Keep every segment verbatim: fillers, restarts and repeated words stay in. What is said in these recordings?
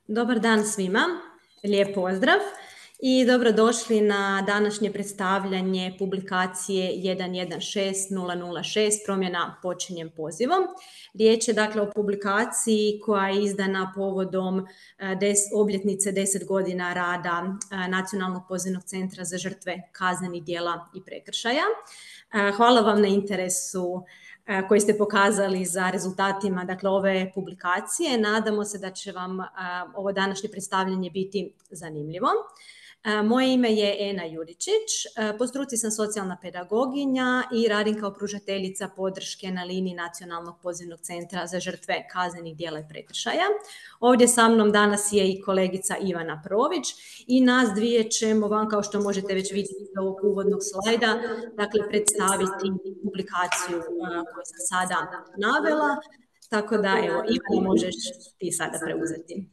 Dobar dan svima, lijep pozdrav i dobrodošli na današnje predstavljanje publikacije jedan jedan šest nula nula šest promjena počinjem pozivom. Riječ je dakle o publikaciji koja je izdana povodom des, obljetnice deset godina rada Nacionalnog pozivnog centra za žrtve kaznenih djela i prekršaja. Hvala vam na interesu koji ste pokazali za rezultatima dakle, ove publikacije. Nadamo se da će vam ovo današnje predstavljanje biti zanimljivo. Moje ime je Ena Juričić, po struci sam socijalna pedagoginja i radim kao pružateljica podrške na liniji Nacionalnog pozivnog centra za žrtve kaznenih djela i prekršaja. Ovdje sa mnom danas je i kolegica Ivana Prović i nas dvije ćemo vam, kao što možete već vidjeti iz ovog uvodnog slajda, dakle predstaviti publikaciju koju sam sada navela. Tako da, evo, Ivana, možeš ti sada preuzeti.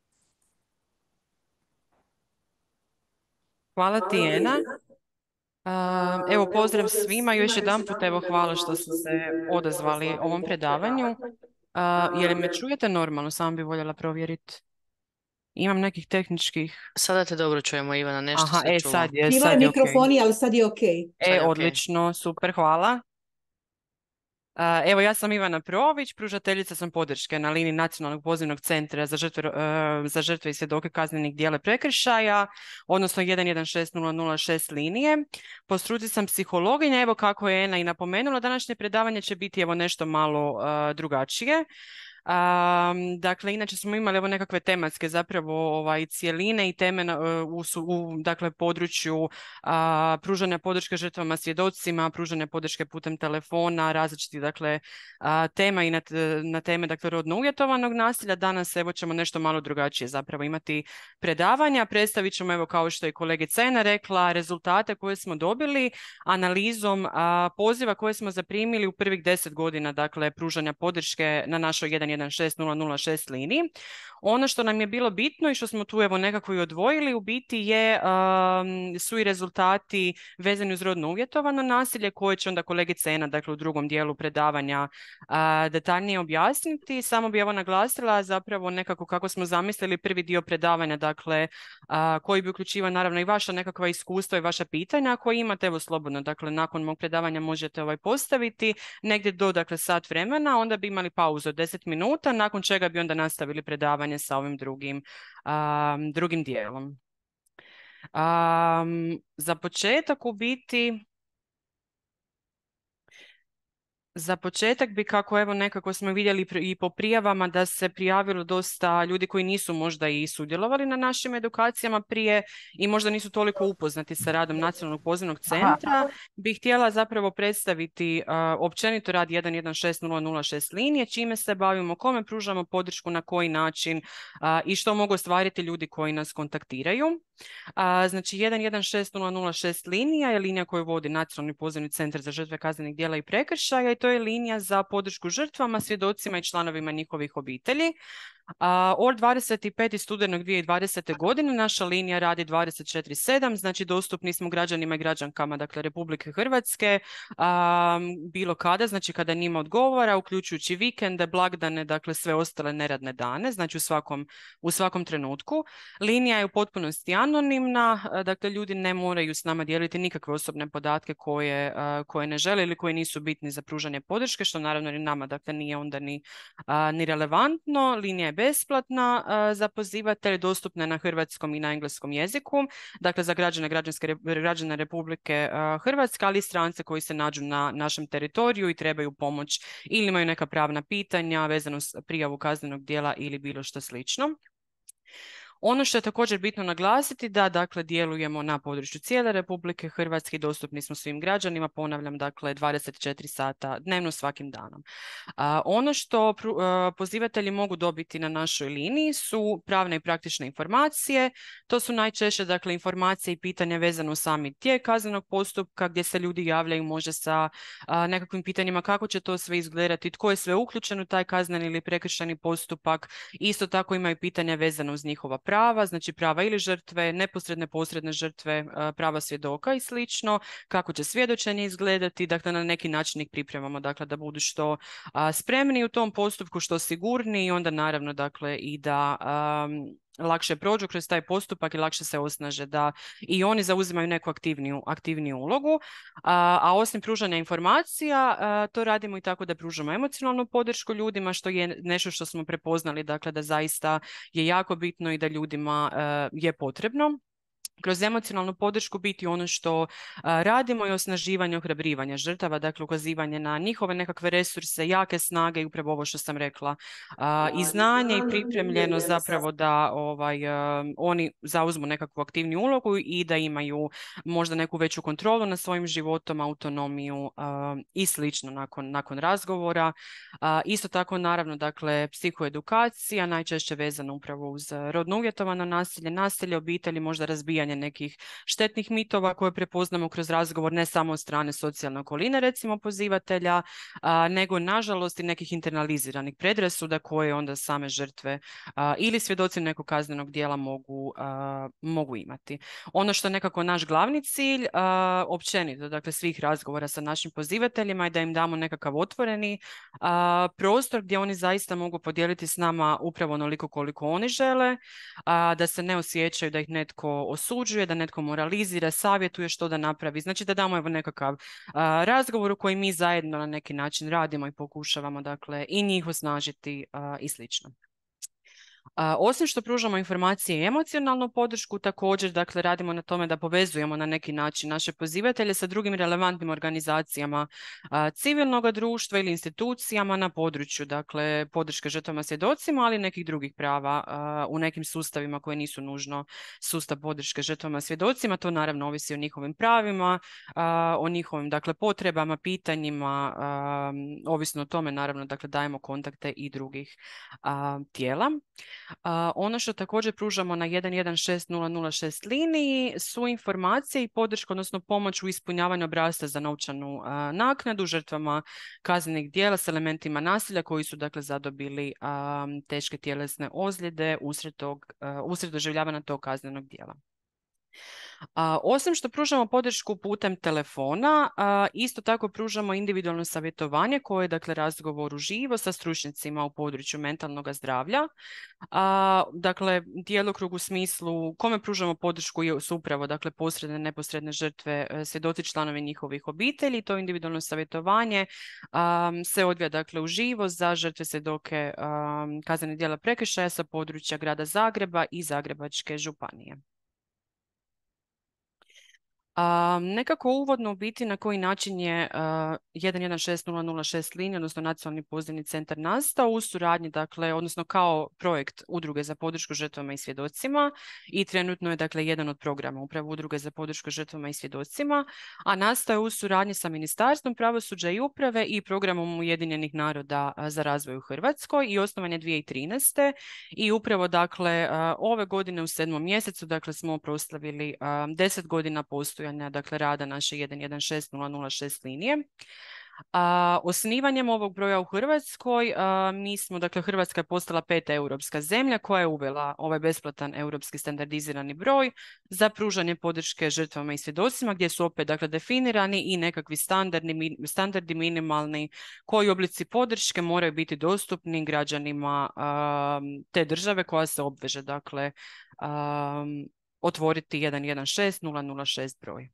Hvala ti, Ena. Uh, evo, pozdrav svima. Još jedan put, evo, hvala što ste se odazvali ovom predavanju. Uh, je li me čujete normalno? Samo bi voljela provjeriti. Imam nekih tehničkih... Sada te dobro čujemo, Ivana, nešto Aha, se e, čulo. sad je, Bilo sad je je mikrofoni, okay. ali sad je ok. E, je odlično, okay. Super, hvala. Uh, evo, ja sam Ivana Prović, pružateljica sam podrške na liniji Nacionalnog pozivnog centra za žrtve, uh, za žrtve i svjedoke kaznenih djela prekršaja, odnosno jedan jedan šest nula nula šest linije. Po struci sam psihologinja, evo kako je Ena i napomenula, današnje predavanje će biti evo nešto malo uh, drugačije. Um, dakle, inače smo imali evo nekakve tematske zapravo ovaj, cijeline i teme na, u, u dakle, području uh, pružanja podrške žrtvama, svjedocima, pružanja podrške putem telefona, različitih dakle, uh, tema i na, na teme dakle, rodno uvjetovanog nasilja. Danas evo ćemo nešto malo drugačije zapravo imati predavanja. Predstavit ćemo, evo kao što je kolegica Ena rekla, rezultate koje smo dobili analizom uh, poziva koje smo zaprimili u prvih deset godina dakle, pružanja podrške na našoj jedan jedan šest nula nula šest liniji. Ono što nam je bilo bitno i što smo tu evo nekako i odvojili u biti je, um, su i rezultati vezani uz rodno uvjetovano nasilje koje će onda kolegica Ena dakle u drugom dijelu predavanja uh, detaljnije objasniti. Samo bi evo naglasila zapravo nekako kako smo zamislili prvi dio predavanja dakle uh, koji bi uključivao naravno i vaša nekakva iskustva i vaša pitanja koje imate evo slobodno dakle nakon mog predavanja možete ovaj postaviti negdje do dakle sat vremena, onda bi imali pauzu od deset minuta, nakon čega bi onda nastavili predavanje sa ovim drugim, um, drugim dijelom. Um, za početak u biti Za početak bi kako evo nekako smo vidjeli i po prijavama da se prijavilo dosta ljudi koji nisu možda i sudjelovali na našim edukacijama prije i možda nisu toliko upoznati sa radom Nacionalnog pozivnog centra. Aha. Bih htjela zapravo predstaviti uh, općenito rad jedan jedan šest nula nula šest linije, čime se bavimo, kome pružamo podršku, na koji način uh, i što mogu ostvariti ljudi koji nas kontaktiraju. Uh, znači jedan jedan šest nula nula šest linija je linija koju vodi Nacionalni pozivni centar za žrtve kaznenih djela i prekršaja i to je linija za podršku žrtvama, svjedocima i članovima njihovih obitelji. Uh, od dvadeset petog studenog dvije tisuće dvadesete. godine naša linija radi dvadeset četiri sedam, znači dostupni smo građanima i građankama dakle Republike Hrvatske um, bilo kada, znači kada njima odgovara, uključujući vikende, blagdane, dakle sve ostale neradne dane, znači u svakom, u svakom trenutku. Linija je u potpunosti anonimna, dakle ljudi ne moraju s nama dijeliti nikakve osobne podatke koje, uh, koje ne žele ili koji nisu bitni za pružanje podrške, što naravno ni nama dakle nije onda ni, uh, ni relevantno. Linija je besplatna uh, za pozivatelje, dostupna na hrvatskom i na engleskom jeziku, dakle za građane, građanske, građane Republike uh, Hrvatske, ali i strance koji se nađu na našem teritoriju i trebaju pomoć ili imaju neka pravna pitanja vezano s prijavu kaznenog djela ili bilo što slično. Ono što je također bitno naglasiti da dakle djelujemo na području cijele Republike Hrvatske i dostupni smo svim građanima, ponavljam dakle dvadeset četiri sata dnevno svakim danom. A, ono što pru, a, pozivatelji mogu dobiti na našoj liniji su pravne i praktične informacije. To su najčešće dakle informacije i pitanja vezano uz sami tijek kaznenog postupka gdje se ljudi javljaju može sa a, nekakvim pitanjima kako će to sve izgledati, tko je sve uključen u taj kazneni ili prekršajni postupak. Isto tako imaju pitanja vezano uz njihova prava, znači prava ili žrtve, neposredne, posredne žrtve, prava svjedoka i slično, kako će svjedočenje izgledati, dakle na neki način ih pripremamo, dakle da budu što a, spremni u tom postupku, što sigurniji i onda naravno dakle i da um, lakše prođu kroz taj postupak i lakše se osnaže da i oni zauzimaju neku aktivniju, aktivniju ulogu. A, a osim pružanja informacija, a, to radimo i tako da pružamo emocionalnu podršku ljudima, što je nešto što smo prepoznali, dakle da zaista je jako bitno i da ljudima a, je potrebno. Kroz emocionalnu podršku biti ono što uh, radimo i osnaživanje, ohrabrivanje žrtava, dakle ukazivanje na njihove nekakve resurse, jake snage i upravo ovo što sam rekla uh, i znanje i pripremljeno zapravo da ovaj, uh, oni zauzmu nekakvu aktivniju ulogu i da imaju možda neku veću kontrolu nad svojim životom, autonomiju uh, i slično nakon, nakon razgovora. Uh, isto tako naravno dakle psihoedukacija, najčešće vezana upravo uz rodno uvjetovano nasilje, nasilje obitelji, možda razbijanje nekih štetnih mitova koje prepoznamo kroz razgovor ne samo od strane socijalne okoline, recimo pozivatelja, a, nego nažalost i nekih internaliziranih predrasuda koje onda same žrtve a, ili svjedoci nekog kaznenog djela mogu, a, mogu imati. Ono što je nekako naš glavni cilj, a, općenito, dakle svih razgovora sa našim pozivateljima je da im damo nekakav otvoreni a, prostor gdje oni zaista mogu podijeliti s nama upravo onoliko koliko oni žele, a, da se ne osjećaju da ih netko osuđuje, da netko moralizira, savjetuje što da napravi. Znači da damo evo nekakav a, razgovor u koji mi zajedno na neki način radimo i pokušavamo dakle i njih osnažiti a, i slično. A, osim što pružamo informacije i emocionalnu podršku, također dakle radimo na tome da povezujemo na neki način naše pozivatelje sa drugim relevantnim organizacijama a, civilnog društva ili institucijama na području dakle podrške žrtvama svjedocima, ali i nekih drugih prava a, u nekim sustavima koje nisu nužno sustav podrške žrtvama svjedocima. To naravno ovisi o njihovim pravima, a, o njihovim dakle potrebama, pitanjima, a, ovisno o tome naravno dakle dajemo kontakte i drugih a, tijela. Uh, ono što također pružamo na jedan jedan šest nula nula šest liniji su informacije i podrška, odnosno pomoć u ispunjavanju obrasca za novčanu uh, naknadu žrtvama kaznenih djela s elementima nasilja koji su dakle zadobili um, teške tjelesne ozljede usred, tog, uh, usred doživljavanja tog kaznenog djela. A, osim što pružamo podršku putem telefona, a, isto tako pružamo individualno savjetovanje koje je dakle razgovor uživo sa stručnjacima u području mentalnog zdravlja. A, dakle, djelokrug u smislu kome pružamo podršku su upravo dakle posredne, neposredne žrtve, svjedoci, članovi njihovih obitelji. To individualno savjetovanje a, se odvija dakle uživo za žrtve, svjedoke kaznenih djela prekršaja sa područja grada Zagreba i Zagrebačke županije. Um, nekako uvodno u biti na koji način je uh, jedan jedan šest nula nula šest linija, odnosno nacionalni pozivni centar nastao u suradnji, dakle, odnosno kao projekt Udruge za podršku žrtvama i svjedocima i trenutno je dakle jedan od programa upravo Udruge za podršku žrtvama i svjedocima, a nastao je u suradnji sa Ministarstvom pravosuđa i uprave i programom Ujedinjenih naroda za razvoj u Hrvatskoj i osnovan je dvije tisuće trinaeste i upravo dakle uh, ove godine u sedmom mjesecu dakle smo proslavili uh, deset godina postojanja dakle rada naše jedan jedan šest nula nula šest linije. A, osnivanjem ovog broja u Hrvatskoj a, mi smo, dakle Hrvatska je postala peta europska zemlja koja je uvela ovaj besplatan europski standardizirani broj za pružanje podrške žrtvama i svjedocima gdje su opet dakle definirani i nekakvi standardni, standardi minimalni koji oblici podrške moraju biti dostupni građanima a, te države koja se obveže dakle a, otvoriti jedan jedan šest nula nula šest broj.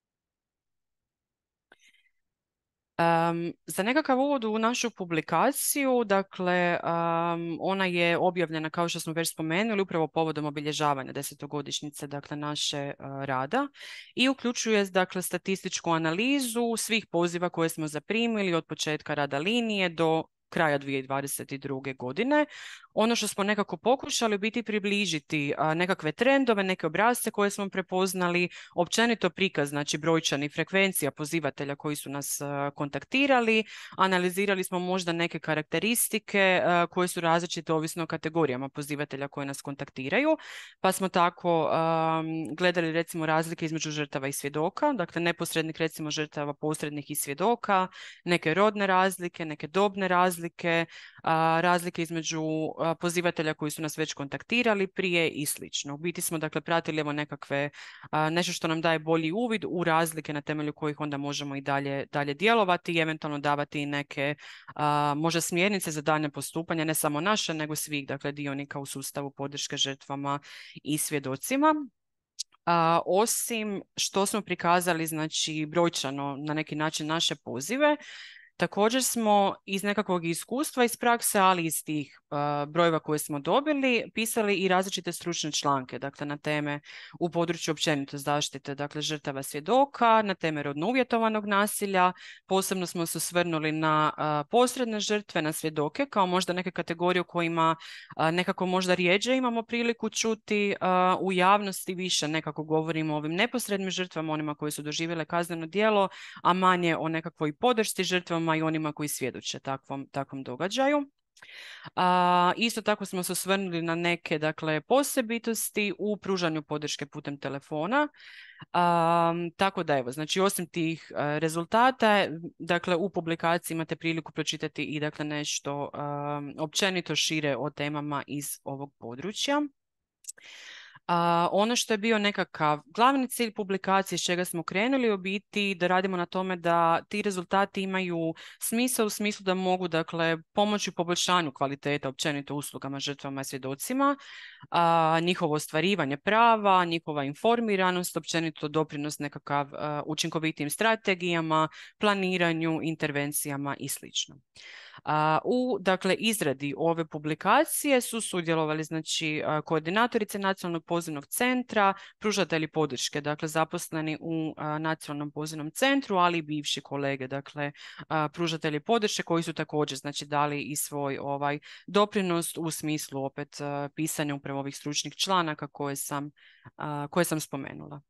Um, za nekakav uvod u našu publikaciju, dakle, um, ona je objavljena, kao što smo već spomenuli, upravo povodom obilježavanja desetogodišnjice, dakle, naše uh, rada i uključuje, dakle, statističku analizu svih poziva koje smo zaprimili od početka rada linije do kraja dvije tisuće dvadeset druge. godine. Ono što smo nekako pokušali biti približiti a, nekakve trendove, neke obrasce koje smo prepoznali, općenito prikaz, znači brojčani, frekvencija pozivatelja koji su nas a, kontaktirali, analizirali smo možda neke karakteristike a, koje su različite ovisno o kategorijama pozivatelja koje nas kontaktiraju, pa smo tako a, gledali recimo razlike između žrtava i svjedoka, dakle neposrednih recimo žrtava, posrednih i svjedoka, neke rodne razlike, neke dobne razlike, razlike, a, razlike između a, pozivatelja koji su nas već kontaktirali prije i slično. U biti smo dakle pratili evo nekakve, a, nešto što nam daje bolji uvid u razlike na temelju kojih onda možemo i dalje, dalje djelovati i eventualno davati neke a, možda smjernice za daljnje postupanje, ne samo naše, nego svih dakle dionika u sustavu podrške žrtvama i svjedocima. A, osim što smo prikazali znači brojčano na neki način naše pozive, također smo iz nekakvog iskustva iz prakse, ali iz tih uh, brojeva koje smo dobili, pisali i različite stručne članke, dakle na teme u području općenito zaštite, dakle žrtava svjedoka, na teme rodno uvjetovanog nasilja, posebno smo se osvrnuli na uh, posredne žrtve, na svjedoke, kao možda neke kategorije u kojima uh, nekako možda rijeđe imamo priliku čuti uh, u javnosti, više nekako govorimo o ovim neposrednim žrtvama, onima koji su doživjele kazneno djelo, a manje o nekakvoj podršci žrtvama i onima koji svjedoče takvom, takvom događaju. A, isto tako smo se osvrnuli na neke dakle, posebitosti u pružanju podrške putem telefona. A, tako da evo, znači osim tih a, rezultata, dakle u publikaciji imate priliku pročitati i dakle nešto a, općenito šire o temama iz ovog područja. Uh, ono što je bio nekakav glavni cilj publikacije s čega smo krenuli u biti da radimo na tome da ti rezultati imaju smisao u smislu da mogu dakle pomoći u poboljšanju kvalitete općenito uslugama žrtvama i svjedocima, uh, njihovo ostvarivanje prava, njihova informiranost, općenito doprinos nekakav uh, učinkovitijim strategijama, planiranju, intervencijama i slično. Uh, u dakle izradi ove publikacije su sudjelovali znači uh, koordinatorice Nacionalnog pozivnog centra, pružatelji podrške, dakle zaposleni u uh, Nacionalnom pozivnom centru, ali i bivši kolege, dakle uh, pružatelji podrške koji su također znači dali i svoj ovaj doprinos u smislu opet uh, pisanja upravo ovih stručnih članaka koje sam, uh, koje sam spomenula.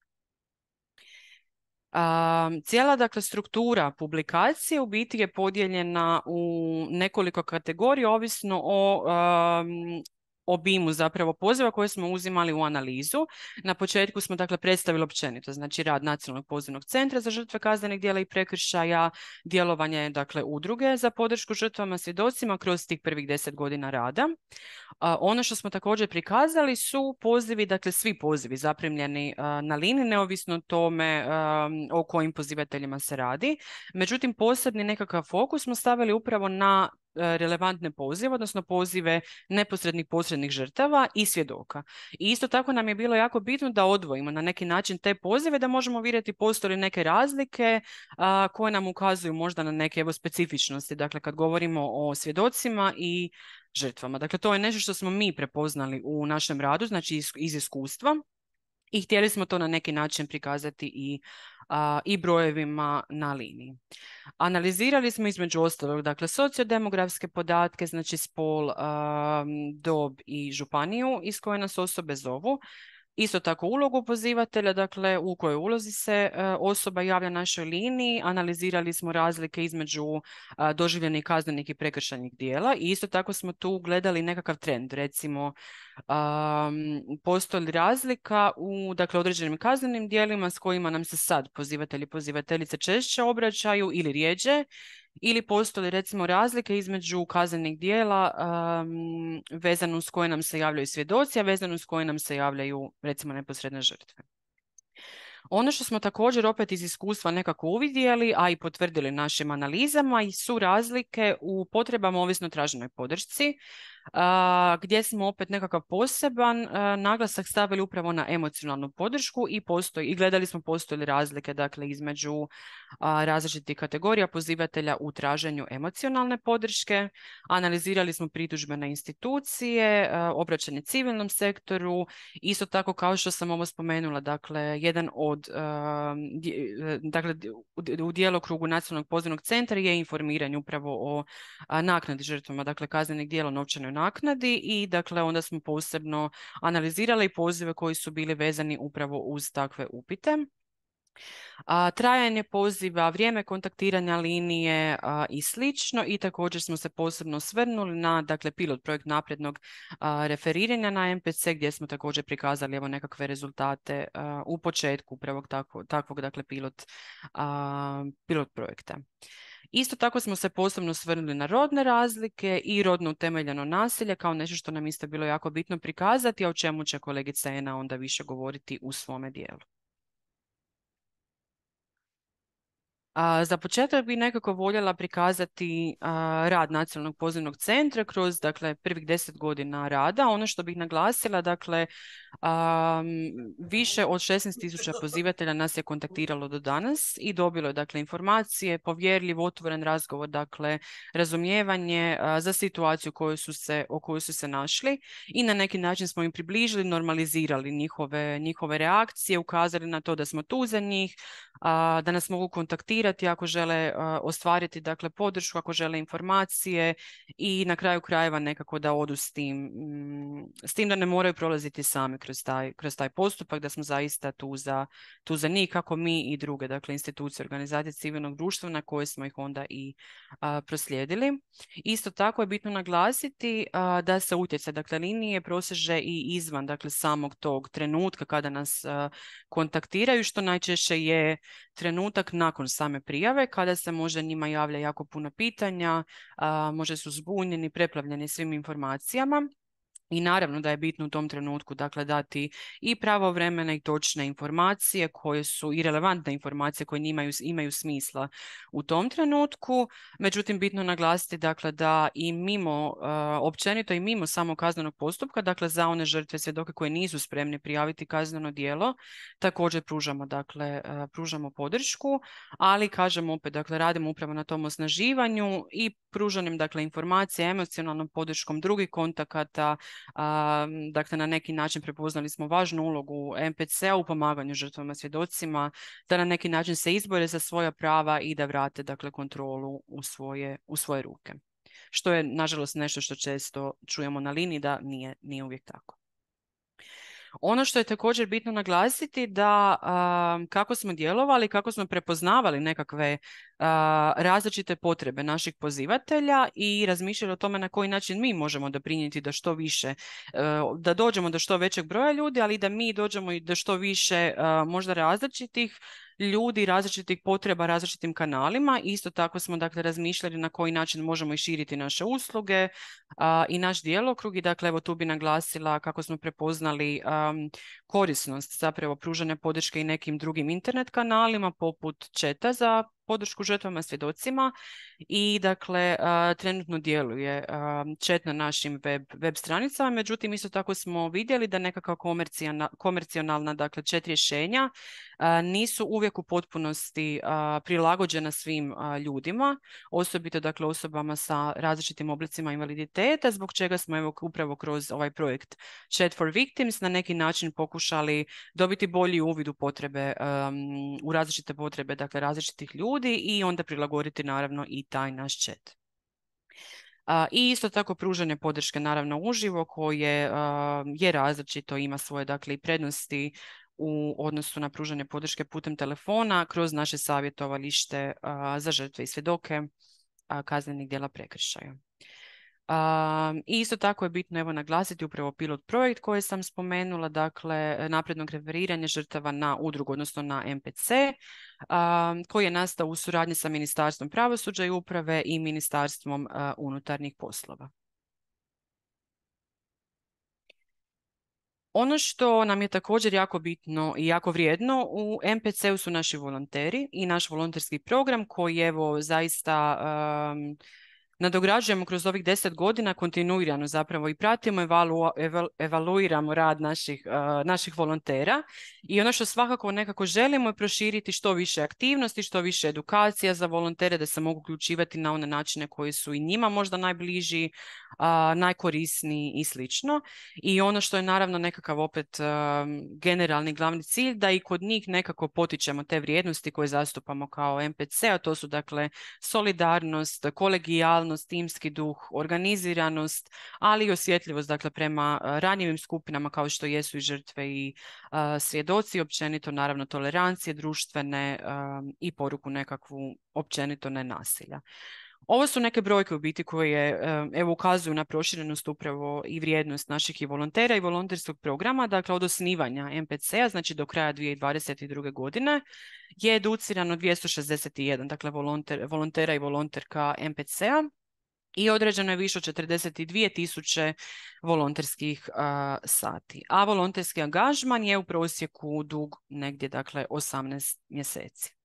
Um, cijela dakle struktura publikacije u biti je podijeljena u nekoliko kategorija ovisno o um, obimu zapravo poziva koje smo uzimali u analizu. Na početku smo dakle predstavili općenito, znači rad Nacionalnog pozivnog centra za žrtve kaznenih djela i prekršaja, djelovanje dakle udruge za podršku žrtvama svjedocima kroz tih prvih deset godina rada. A, ono što smo također prikazali su pozivi, dakle svi pozivi zaprimljeni a, na liniji, neovisno o tome a, o kojim pozivateljima se radi. Međutim, posebni nekakav fokus smo stavili upravo na relevantne pozive, odnosno pozive neposrednih posrednih žrtava i svjedoka. I isto tako nam je bilo jako bitno da odvojimo na neki način te pozive, da možemo vidjeti postoje li neke razlike a, koje nam ukazuju možda na neke evo specifičnosti, dakle kad govorimo o svjedocima i žrtvama. Dakle, to je nešto što smo mi prepoznali u našem radu, znači iz, iz iskustva i htjeli smo to na neki način prikazati i A, i brojevima na liniji. Analizirali smo između ostalog dakle sociodemografske podatke, znači spol, a, dob i županiju iz koje nas osobe zovu. Isto tako ulogu pozivatelja, dakle u kojoj ulozi se e, osoba javlja našoj liniji. Analizirali smo razlike između a, doživljenih kaznenih i prekršajnih djela i isto tako smo tu gledali nekakav trend, recimo um, postoji li razlika u dakle, određenim kaznenim djelima s kojima nam se sad pozivatelji i pozivateljice češće obraćaju ili rjeđe, ili postoji recimo razlike između kaznenih djela um, vezano uz koje nam se javljaju svjedoci, a vezano uz koje nam se javljaju recimo neposredne žrtve. Ono što smo također opet iz iskustva nekako uvidjeli, a i potvrdili našim analizama, su razlike u potrebama ovisno traženoj podršci, a, gdje smo opet nekakav poseban a, naglasak stavili upravo na emocionalnu podršku i, postoji, i gledali smo postoje li razlike dakle, između a, različitih kategorija pozivatelja u traženju emocionalne podrške. Analizirali smo pritužbe na institucije, a, obraćanje civilnom sektoru, isto tako kao što sam ovo spomenula, dakle, jedan od Od, dakle, u djelokrugu Nacionalnog pozivnog centra je informiranje upravo o naknadi žrtvama, dakle kaznenih djela, novčanoj naknadi i dakle onda smo posebno analizirali pozive koji su bili vezani upravo uz takve upite. A, trajanje poziva, vrijeme kontaktiranja linije a, i slično i također smo se posebno osvrnuli na dakle, pilot projekt naprednog a, referiranja na M P C gdje smo također prikazali evo, nekakve rezultate a, u početku upravo takvog, takvog dakle, pilot, a, pilot projekta. Isto tako smo se posebno osvrnuli na rodne razlike i rodno utemeljeno nasilje kao nešto što nam isto bilo jako bitno prikazati, a o čemu će kolegica Ena onda više govoriti u svome dijelu. A, za početak bi nekako voljela prikazati a, rad Nacionalnog pozivnog centra kroz, dakle, prvih deset godina rada. Ono što bih naglasila, dakle, a, više od šesnaest tisuća pozivatelja nas je kontaktiralo do danas i dobilo je, dakle, informacije, povjerljiv, otvoren razgovor, dakle, razumijevanje a, za situaciju koju su se, o kojoj su se našli i na neki način smo im približili, normalizirali njihove, njihove reakcije, ukazali na to da smo tu za njih, a, da nas mogu kontaktirati ako žele uh, ostvariti, dakle, podršku, ako žele informacije i na kraju krajeva nekako da odu s tim, mm, s tim da ne moraju prolaziti sami kroz taj, kroz taj postupak, da smo zaista tu za, tu za njih, kako mi i druge, dakle, institucije, organizacije civilnog društva na koje smo ih onda i uh, proslijedili. Isto tako je bitno naglasiti uh, da se utjecaj, dakle, linije proseže i izvan, dakle, samog tog trenutka kada nas uh, kontaktiraju, što najčešće je trenutak nakon same prijave, kada se možda njima javlja jako puno pitanja, a, možda su zbunjeni, preplavljeni svim informacijama. I naravno da je bitno u tom trenutku, dakle, dati i pravovremene i točne informacije koje su i relevantne informacije koje imaju, imaju smisla u tom trenutku. Međutim, bitno naglasiti, dakle, da i mimo, uh, općenito i mimo samog kaznenog postupka, dakle, za one žrtve, svjedoke koje nisu spremni prijaviti kazneno djelo, također pružamo, dakle, uh, pružamo podršku, ali kažemo opet, dakle, radimo upravo na tom osnaživanju i pružanjem, dakle, informacija, emocionalnom podrškom drugih kontakata. A, dakle, na neki način prepoznali smo važnu ulogu M P C-a u pomaganju žrtvama, svjedocima, da na neki način se izbore za svoja prava i da vrate, dakle, kontrolu u svoje, u svoje ruke. Što je, nažalost, nešto što često čujemo na liniji da nije, nije uvijek tako. Ono što je također bitno naglasiti da a, kako smo djelovali, kako smo prepoznavali nekakve a, različite potrebe naših pozivatelja i razmišljali o tome na koji način mi možemo doprinijeti da što više, a, da dođemo do što većeg broja ljudi, ali da mi dođemo i do što više a, možda različitih ljudi, različitih potreba, različitim kanalima. Isto tako smo, dakle, razmišljali na koji način možemo i širiti naše usluge a, i naš djelokrug. I, dakle, evo tu bi naglasila kako smo prepoznali um, korisnost zapravo pružanja podrške i nekim drugim internet kanalima poput četa za podršku žrtvama, svjedocima i, dakle, uh, trenutno djeluje uh, chat na našim web, web stranicama. Međutim, isto tako smo vidjeli da nekakva komercijalna, dakle, chat rješenja uh, nisu uvijek u potpunosti uh, prilagođena svim uh, ljudima, osobito, dakle, osobama sa različitim oblicima invaliditeta, zbog čega smo, evo, upravo kroz ovaj projekt Chat for Victims na neki način pokušali dobiti bolji uvid u potrebe, um, u različite potrebe, dakle, različitih ljudi i onda prilagoditi, naravno, i taj naš chat. Uh, I isto tako pružanje podrške, naravno, uživo, koje uh, je različito, ima svoje, dakle, i prednosti u odnosu na pružanje podrške putem telefona kroz naše savjetovalište uh, za žrtve i svjedoke uh, kaznenih djela prekršaja. Um, I isto tako je bitno, evo, naglasiti upravo pilot projekt koji sam spomenula, dakle, naprednog referiranja žrtava na udrugu, odnosno na M P C, um, koji je nastao u suradnji sa Ministarstvom pravosuđa i uprave i Ministarstvom uh, unutarnjih poslova. Ono što nam je također jako bitno i jako vrijedno u M P C-u su naši volonteri i naš volonterski program koji, evo, zaista um, nadograđujemo kroz ovih deset godina kontinuirano zapravo i pratimo, evalu, eval, evaluiramo rad naših, uh, naših volontera i ono što svakako nekako želimo je proširiti što više aktivnosti, što više edukacija za volontere, da se mogu uključivati na one načine koji su i njima možda najbliži, uh, najkorisniji i slično. I ono što je, naravno, nekakav opet uh, generalni glavni cilj, da i kod njih nekako potičemo te vrijednosti koje zastupamo kao M P C, a to su, dakle, solidarnost, kolegijalnost, timski duh, organiziranost, ali i osjetljivost, dakle, prema uh, ranjivim skupinama kao što jesu i žrtve i uh, svjedoci, općenito, naravno, tolerancije društvene um, i poruku nekakvu općenito nenasilja. Ovo su neke brojke u biti koje evo ukazuju na proširenost upravo i vrijednost naših i volontera i volonterskog programa. Dakle, od osnivanja M P C-a, znači do kraja dvije tisuće dvadeset druge. godine, je educirano dvjesto šezdeset jedan, dakle, volonter, volontera i volonterka M P C-a i određeno je više od četrdeset dvije tisuće volonterskih a, sati. A volonterski angažman je u prosjeku dug negdje, dakle, osamnaest mjeseci.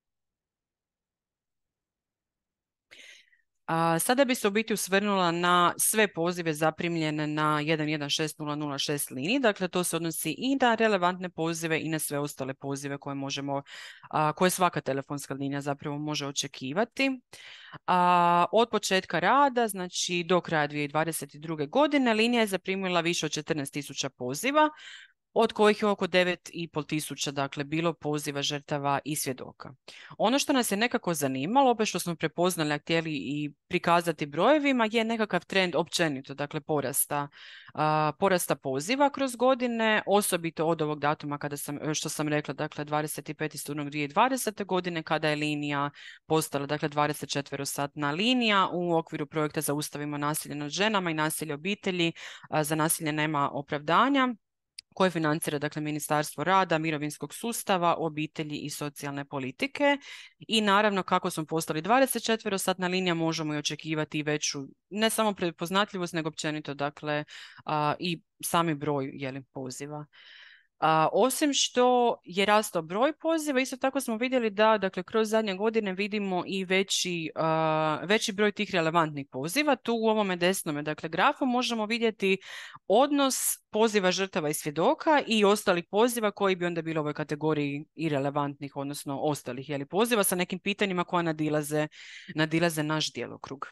A, sada bi se u biti usvrnula na sve pozive zaprimljene na jedan jedan šest nula nula šest liniji. Dakle, to se odnosi i na relevantne pozive i na sve ostale pozive koje možemo, a, koje svaka telefonska linija zapravo može očekivati. A, od početka rada, znači do kraja dvije tisuće dvadeset druge. godine, linija je zaprimila više od četrnaest tisuća poziva, od kojih je oko devet i pol tisuća, dakle, bilo poziva žrtava i svjedoka. Ono što nas je nekako zanimalo, opet što smo prepoznali, a htjeli i prikazati brojevima, je nekakav trend općenito, dakle, porasta, a, porasta poziva kroz godine, osobito od ovog datuma kada sam, što sam rekla, dakle, dvadeset peti studenog dvije tisuće dvadesete. godine, kada je linija postala, dakle, dvadeset četvero satna linija u okviru projekta Zaustavimo nasilje nad ženama i nasilje obitelji, a, za nasilje nema opravdanja, koje financira, dakle, Ministarstvo rada, mirovinskog sustava, obitelji i socijalne politike. I naravno, kako smo postali dvadeset četvero satna linija, možemo i očekivati veću, ne samo prepoznatljivost, nego općenito, dakle, a, i sami broj, jeli, poziva. A, osim što je rastao broj poziva, isto tako smo vidjeli da, dakle, kroz zadnje godine vidimo i veći, a, veći broj tih relevantnih poziva. Tu u ovome desnome, dakle, grafu možemo vidjeti odnos poziva žrtava i svjedoka i ostalih poziva koji bi onda bili u ovoj kategoriji i relevantnih, odnosno ostalih, jeli, poziva sa nekim pitanjima koja nadilaze, nadilaze naš djelokrug.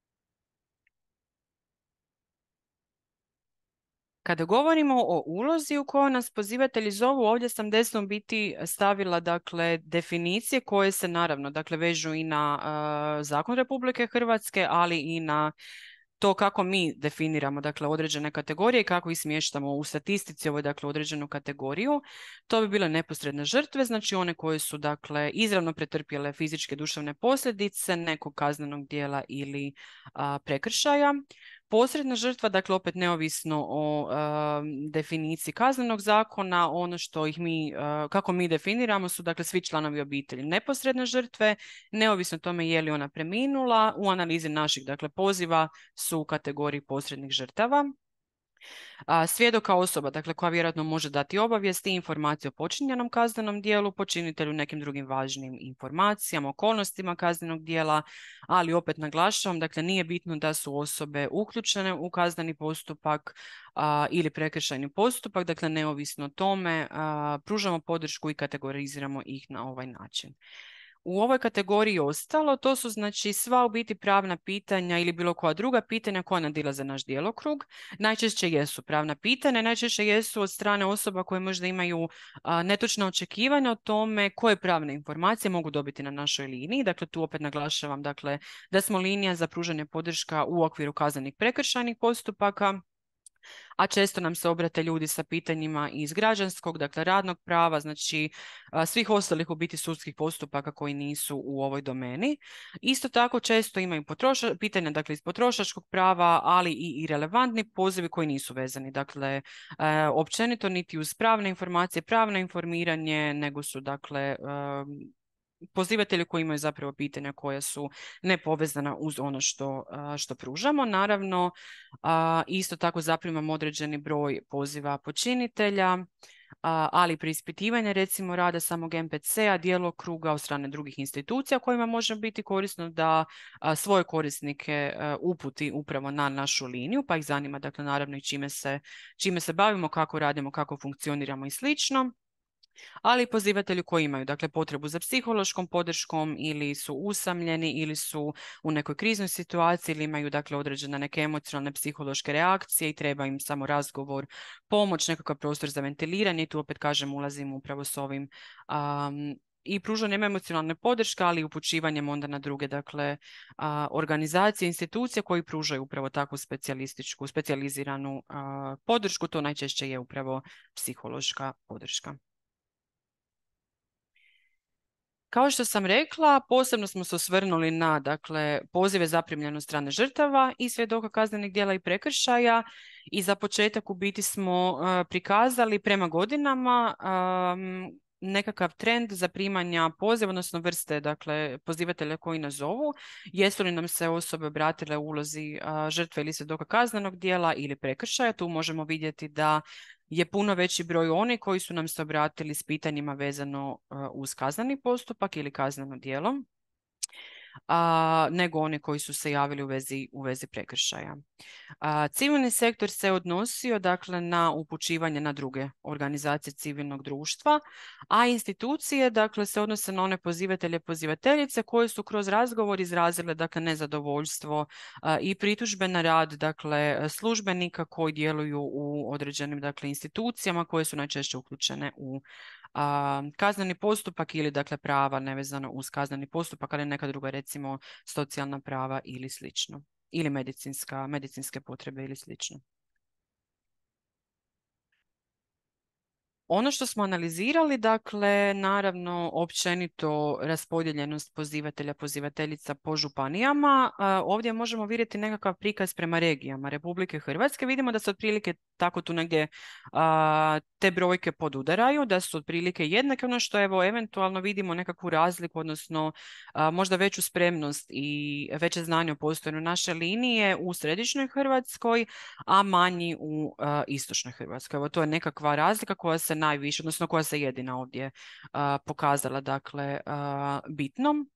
Kada govorimo o ulozi u kojoj nas pozivatelji zovu, ovdje sam desnom biti stavila, dakle, definicije koje se naravno, dakle, vežu i na uh, zakon Republike Hrvatske, ali i na to kako mi definiramo, dakle, određene kategorije i kako ih smještamo u statistici, ovo je, dakle, određenu kategoriju. To bi bile neposredne žrtve, znači one koje su, dakle, izravno pretrpjele fizičke duševne posljedice nekog kaznenog djela ili a, prekršaja. Posredna žrtva, dakle, opet neovisno o a, definiciji kaznenog zakona, ono što ih mi, a, kako mi definiramo su, dakle, svi članovi obitelji. Neposredne žrtve, neovisno o tome je li ona preminula, u analizi naših, dakle, poziva su u kategoriji posrednih žrtava. A, svjedoka osoba, dakle, koja vjerojatno može dati obavijesti i informacije o počinjenom kaznenom djelu, počinitelju, nekim drugim važnim informacijama, okolnostima kaznenog djela, ali opet naglašavam, dakle, nije bitno da su osobe uključene u kazneni postupak a, ili prekršajni postupak, dakle, neovisno o tome, a, pružamo podršku i kategoriziramo ih na ovaj način. U ovoj kategoriji ostalo, to su, znači, sva u biti pravna pitanja ili bilo koja druga pitanja koja nadilaze naš djelokrug. Najčešće jesu pravna pitanja, najčešće jesu od strane osoba koje možda imaju a, netočna očekivanja o tome koje pravne informacije mogu dobiti na našoj liniji. Dakle, tu opet naglašavam, dakle, da smo linija za pružanje podrška u okviru kaznenih prekršajnih postupaka, a često nam se obrate ljudi sa pitanjima iz građanskog, dakle, radnog prava, znači svih ostalih u biti sudskih postupaka koji nisu u ovoj domeni. Isto tako često imaju potroša, pitanja, dakle, iz potrošačkog prava, ali i, i relevantni pozivi koji nisu vezani, dakle, općenito niti uz pravne informacije, pravno informiranje, nego su, dakle, pozivatelji koji imaju zapravo pitanja koja su nepovezana uz ono što, što pružamo. Naravno, isto tako zaprimamo određeni broj poziva počinitelja, ali preispitivanje, recimo, rada samog M P C-a, djelokruga od strane drugih institucija kojima može biti korisno da svoje korisnike uputi upravo na našu liniju, pa ih zanima, dakle, naravno i čime se, čime se bavimo, kako radimo, kako funkcioniramo i slično. Ali i pozivatelji koji imaju, dakle, potrebu za psihološkom podrškom ili su usamljeni ili su u nekoj kriznoj situaciji ili imaju, dakle, određene neke emocionalne psihološke reakcije i treba im samo razgovor, pomoć, nekakav prostor za ventiliranje i tu opet, kažem, ulazim upravo s ovim um, i pružanjem emocionalne podrške, ali i upućivanjem onda na druge, dakle, a, organizacije, institucije koji pružaju upravo takvu specijalističku, specijaliziranu a, podršku. To najčešće je upravo psihološka podrška. Kao što sam rekla, posebno smo se osvrnuli na, dakle, pozive zaprimljene od strane žrtava i svjedoka kaznenih djela i prekršaja i za početak u biti smo uh, prikazali prema godinama um, nekakav trend zaprimanja poziva, odnosno vrste, dakle, pozivatelja koji nas zovu, jesu li nam se osobe obratile u ulozi uh, žrtve ili svjedoka kaznenog djela ili prekršaja. Tu možemo vidjeti da je puno veći broj oni koji su nam se obratili s pitanjima vezano uh, uz kazneni postupak ili kazneno djelo, a, nego oni koji su se javili u vezi, u vezi prekršaja. A, civilni sektor se odnosio, dakle, na upućivanje na druge organizacije civilnog društva, a institucije, dakle, se odnose na one pozivatelje, pozivateljice koje su kroz razgovor izrazile, dakle, nezadovoljstvo a, i pritužbe na rad, dakle, službenika koji djeluju u određenim, dakle, institucijama koje su najčešće uključene u a, kazneni postupak ili, dakle, prava nevezano uz kazneni postupak, ali neka druga, recimo socijalna prava ili slično, ili medicinska, medicinske potrebe ili slično. Ono što smo analizirali, dakle, naravno, općenito raspodijeljenost pozivatelja, pozivateljica po županijama. Ovdje možemo vidjeti nekakav prikaz prema regijama Republike Hrvatske. Vidimo da se otprilike tako tu negdje a, te brojke podudaraju, da su otprilike jednake. Ono što, evo, eventualno vidimo nekakvu razliku, odnosno a, možda veću spremnost i veće znanje o postojanju naše linije u središnjoj Hrvatskoj, a manji u a, istočnoj Hrvatskoj. Evo, to je nekakva razlika koja se najviše, odnosno koja se jedina ovdje a, pokazala, dakle, a, bitnom.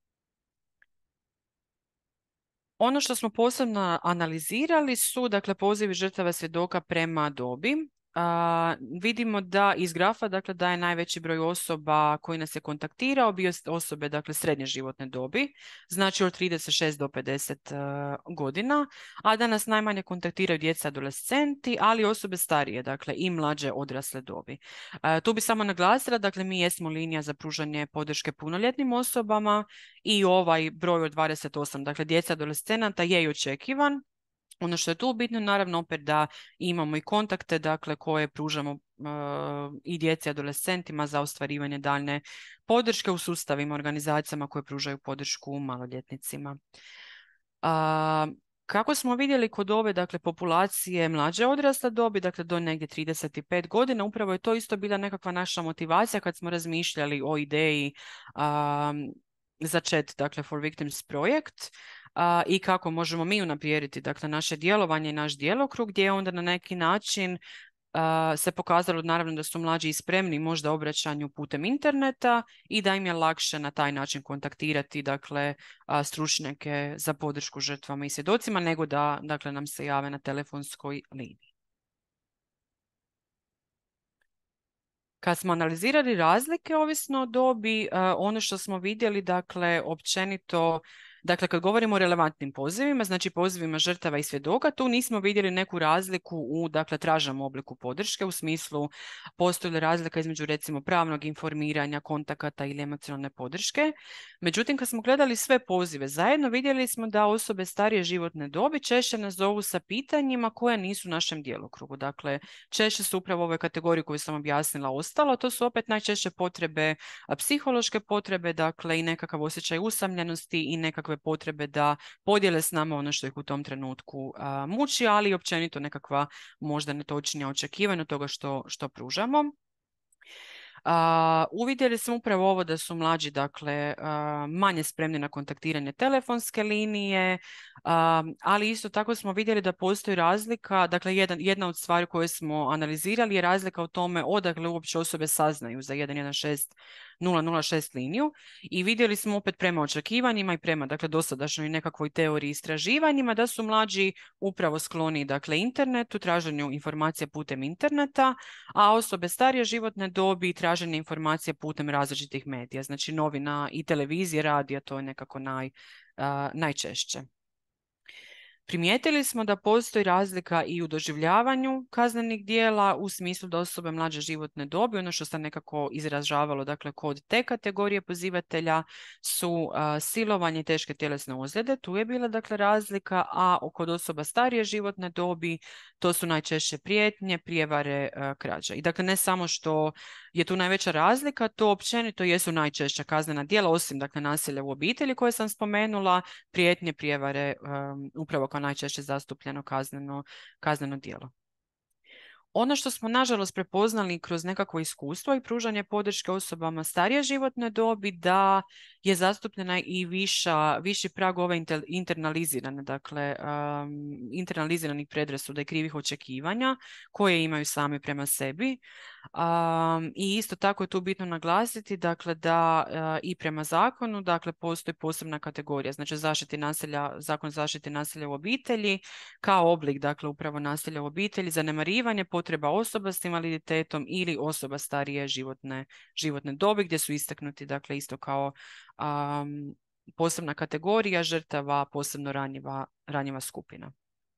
Ono što smo posebno analizirali su, dakle, pozivi žrtava svjedoka prema dobi. Uh, vidimo da iz grafa, dakle, da je najveći broj osoba koji nas je kontaktirao bio osobe, dakle, srednje životne dobi, znači od trideset šest do pedeset uh, godina, a da nas najmanje kontaktiraju djeca, adolescenti, ali osobe starije, dakle, i mlađe odrasle dobi. Uh, tu bi samo naglasila, dakle, mi jesmo linija za pružanje podrške punoljetnim osobama i ovaj broj od dvadeset osam, dakle, djeca, adolescenata je i očekivan. Ono što je tu bitno, naravno, opet da imamo i kontakte, dakle, koje pružamo uh, i djeci i adolescentima za ostvarivanje daljne podrške u sustavima, organizacijama koje pružaju podršku maloljetnicima. Uh, Kako smo vidjeli kod ove, dakle, populacije mlađe odrasle dobi, dakle, do negdje trideset pet godina, upravo je to isto bila nekakva naša motivacija kad smo razmišljali o ideji um, za chat, dakle, for Victims projekt. Uh, i kako možemo mi unaprijediti, dakle, naše djelovanje i naš djelokrug, gdje je onda na neki način uh, se pokazalo, naravno, da su mlađi i spremni možda obraćanju putem interneta i da im je lakše na taj način kontaktirati, dakle, uh, stručnjake za podršku žrtvama i svjedocima, nego da, dakle, nam se jave na telefonskoj liniji. Kad smo analizirali razlike ovisno o dobi, uh, ono što smo vidjeli, dakle, općenito, dakle, kad govorimo o relevantnim pozivima, znači pozivima žrtava i svjedoka, tu nismo vidjeli neku razliku u, dakle, traženom obliku podrške, u smislu postoji li razlika između, recimo, pravnog informiranja, kontakata ili emocionalne podrške. Međutim, kad smo gledali sve pozive zajedno, vidjeli smo da osobe starije životne dobi češće nas zovu sa pitanjima koja nisu u našem djelokrugu. Dakle, češće su upravo ove kategorije koju sam objasnila ostalo, to su opet najčešće potrebe, psihološke potrebe, dakle, i nekakav osjećaj usamljenosti i nekakve potrebe da podijele s nama ono što ih u tom trenutku a, muči, ali i općenito nekakva možda netočnija očekivanja toga što, što pružamo. Uh, uvidjeli smo upravo ovo da su mlađi, dakle, uh, manje spremni na kontaktiranje telefonske linije, uh, ali isto tako smo vidjeli da postoji razlika, dakle, jedan, jedna od stvari koje smo analizirali je razlika u tome odakle uopće osobe saznaju za jedan jedan šest nula nula šest liniju i vidjeli smo opet prema očekivanjima i prema, dakle, dosadašnjoj nekakvoj teoriji istraživanjima da su mlađi upravo skloni, dakle, internetu, traženju informacija putem interneta, a osobe starije životne dobi traženje informacija putem različitih medija, znači novina i televizije, radija, to je nekako naj, uh, najčešće. Primijetili smo da postoji razlika i u doživljavanju kaznenih djela u smislu da osobe mlađe životne dobi, ono što se nekako izražavalo, dakle kod te kategorije pozivatelja su a, silovanje i teške tjelesne ozljede, tu je bila dakle razlika, a kod osoba starije životne dobi to su najčešće prijetnje, prijevare, a, krađa. I dakle ne samo što je tu najveća razlika, to općenito jesu najčešća kaznena djela, osim dakle nasilja u obitelji koje sam spomenula, prijetnje, prijevare, um, upravo kao najčešće zastupljeno kazneno, kazneno djelo. Ono što smo nažalost prepoznali kroz nekakvo iskustvo i pružanje podrške osobama starije životne dobi, da je zastupljena i viša, viši prag ove inter, internalizirane, dakle um, internaliziranih predrasuda i krivih očekivanja koje imaju sami prema sebi. Um, I isto tako je tu bitno naglasiti dakle da uh, i prema zakonu dakle postoji posebna kategorija, znači zaštiti nasilja, zakon zaštiti nasilja u obitelji kao oblik dakle upravo nasilja u obitelji, zanemarivanje potreba osoba s invaliditetom ili osoba starije životne, životne dobi, gdje su istaknuti dakle isto kao um, posebna kategorija žrtava, posebno ranjiva, ranjiva skupina.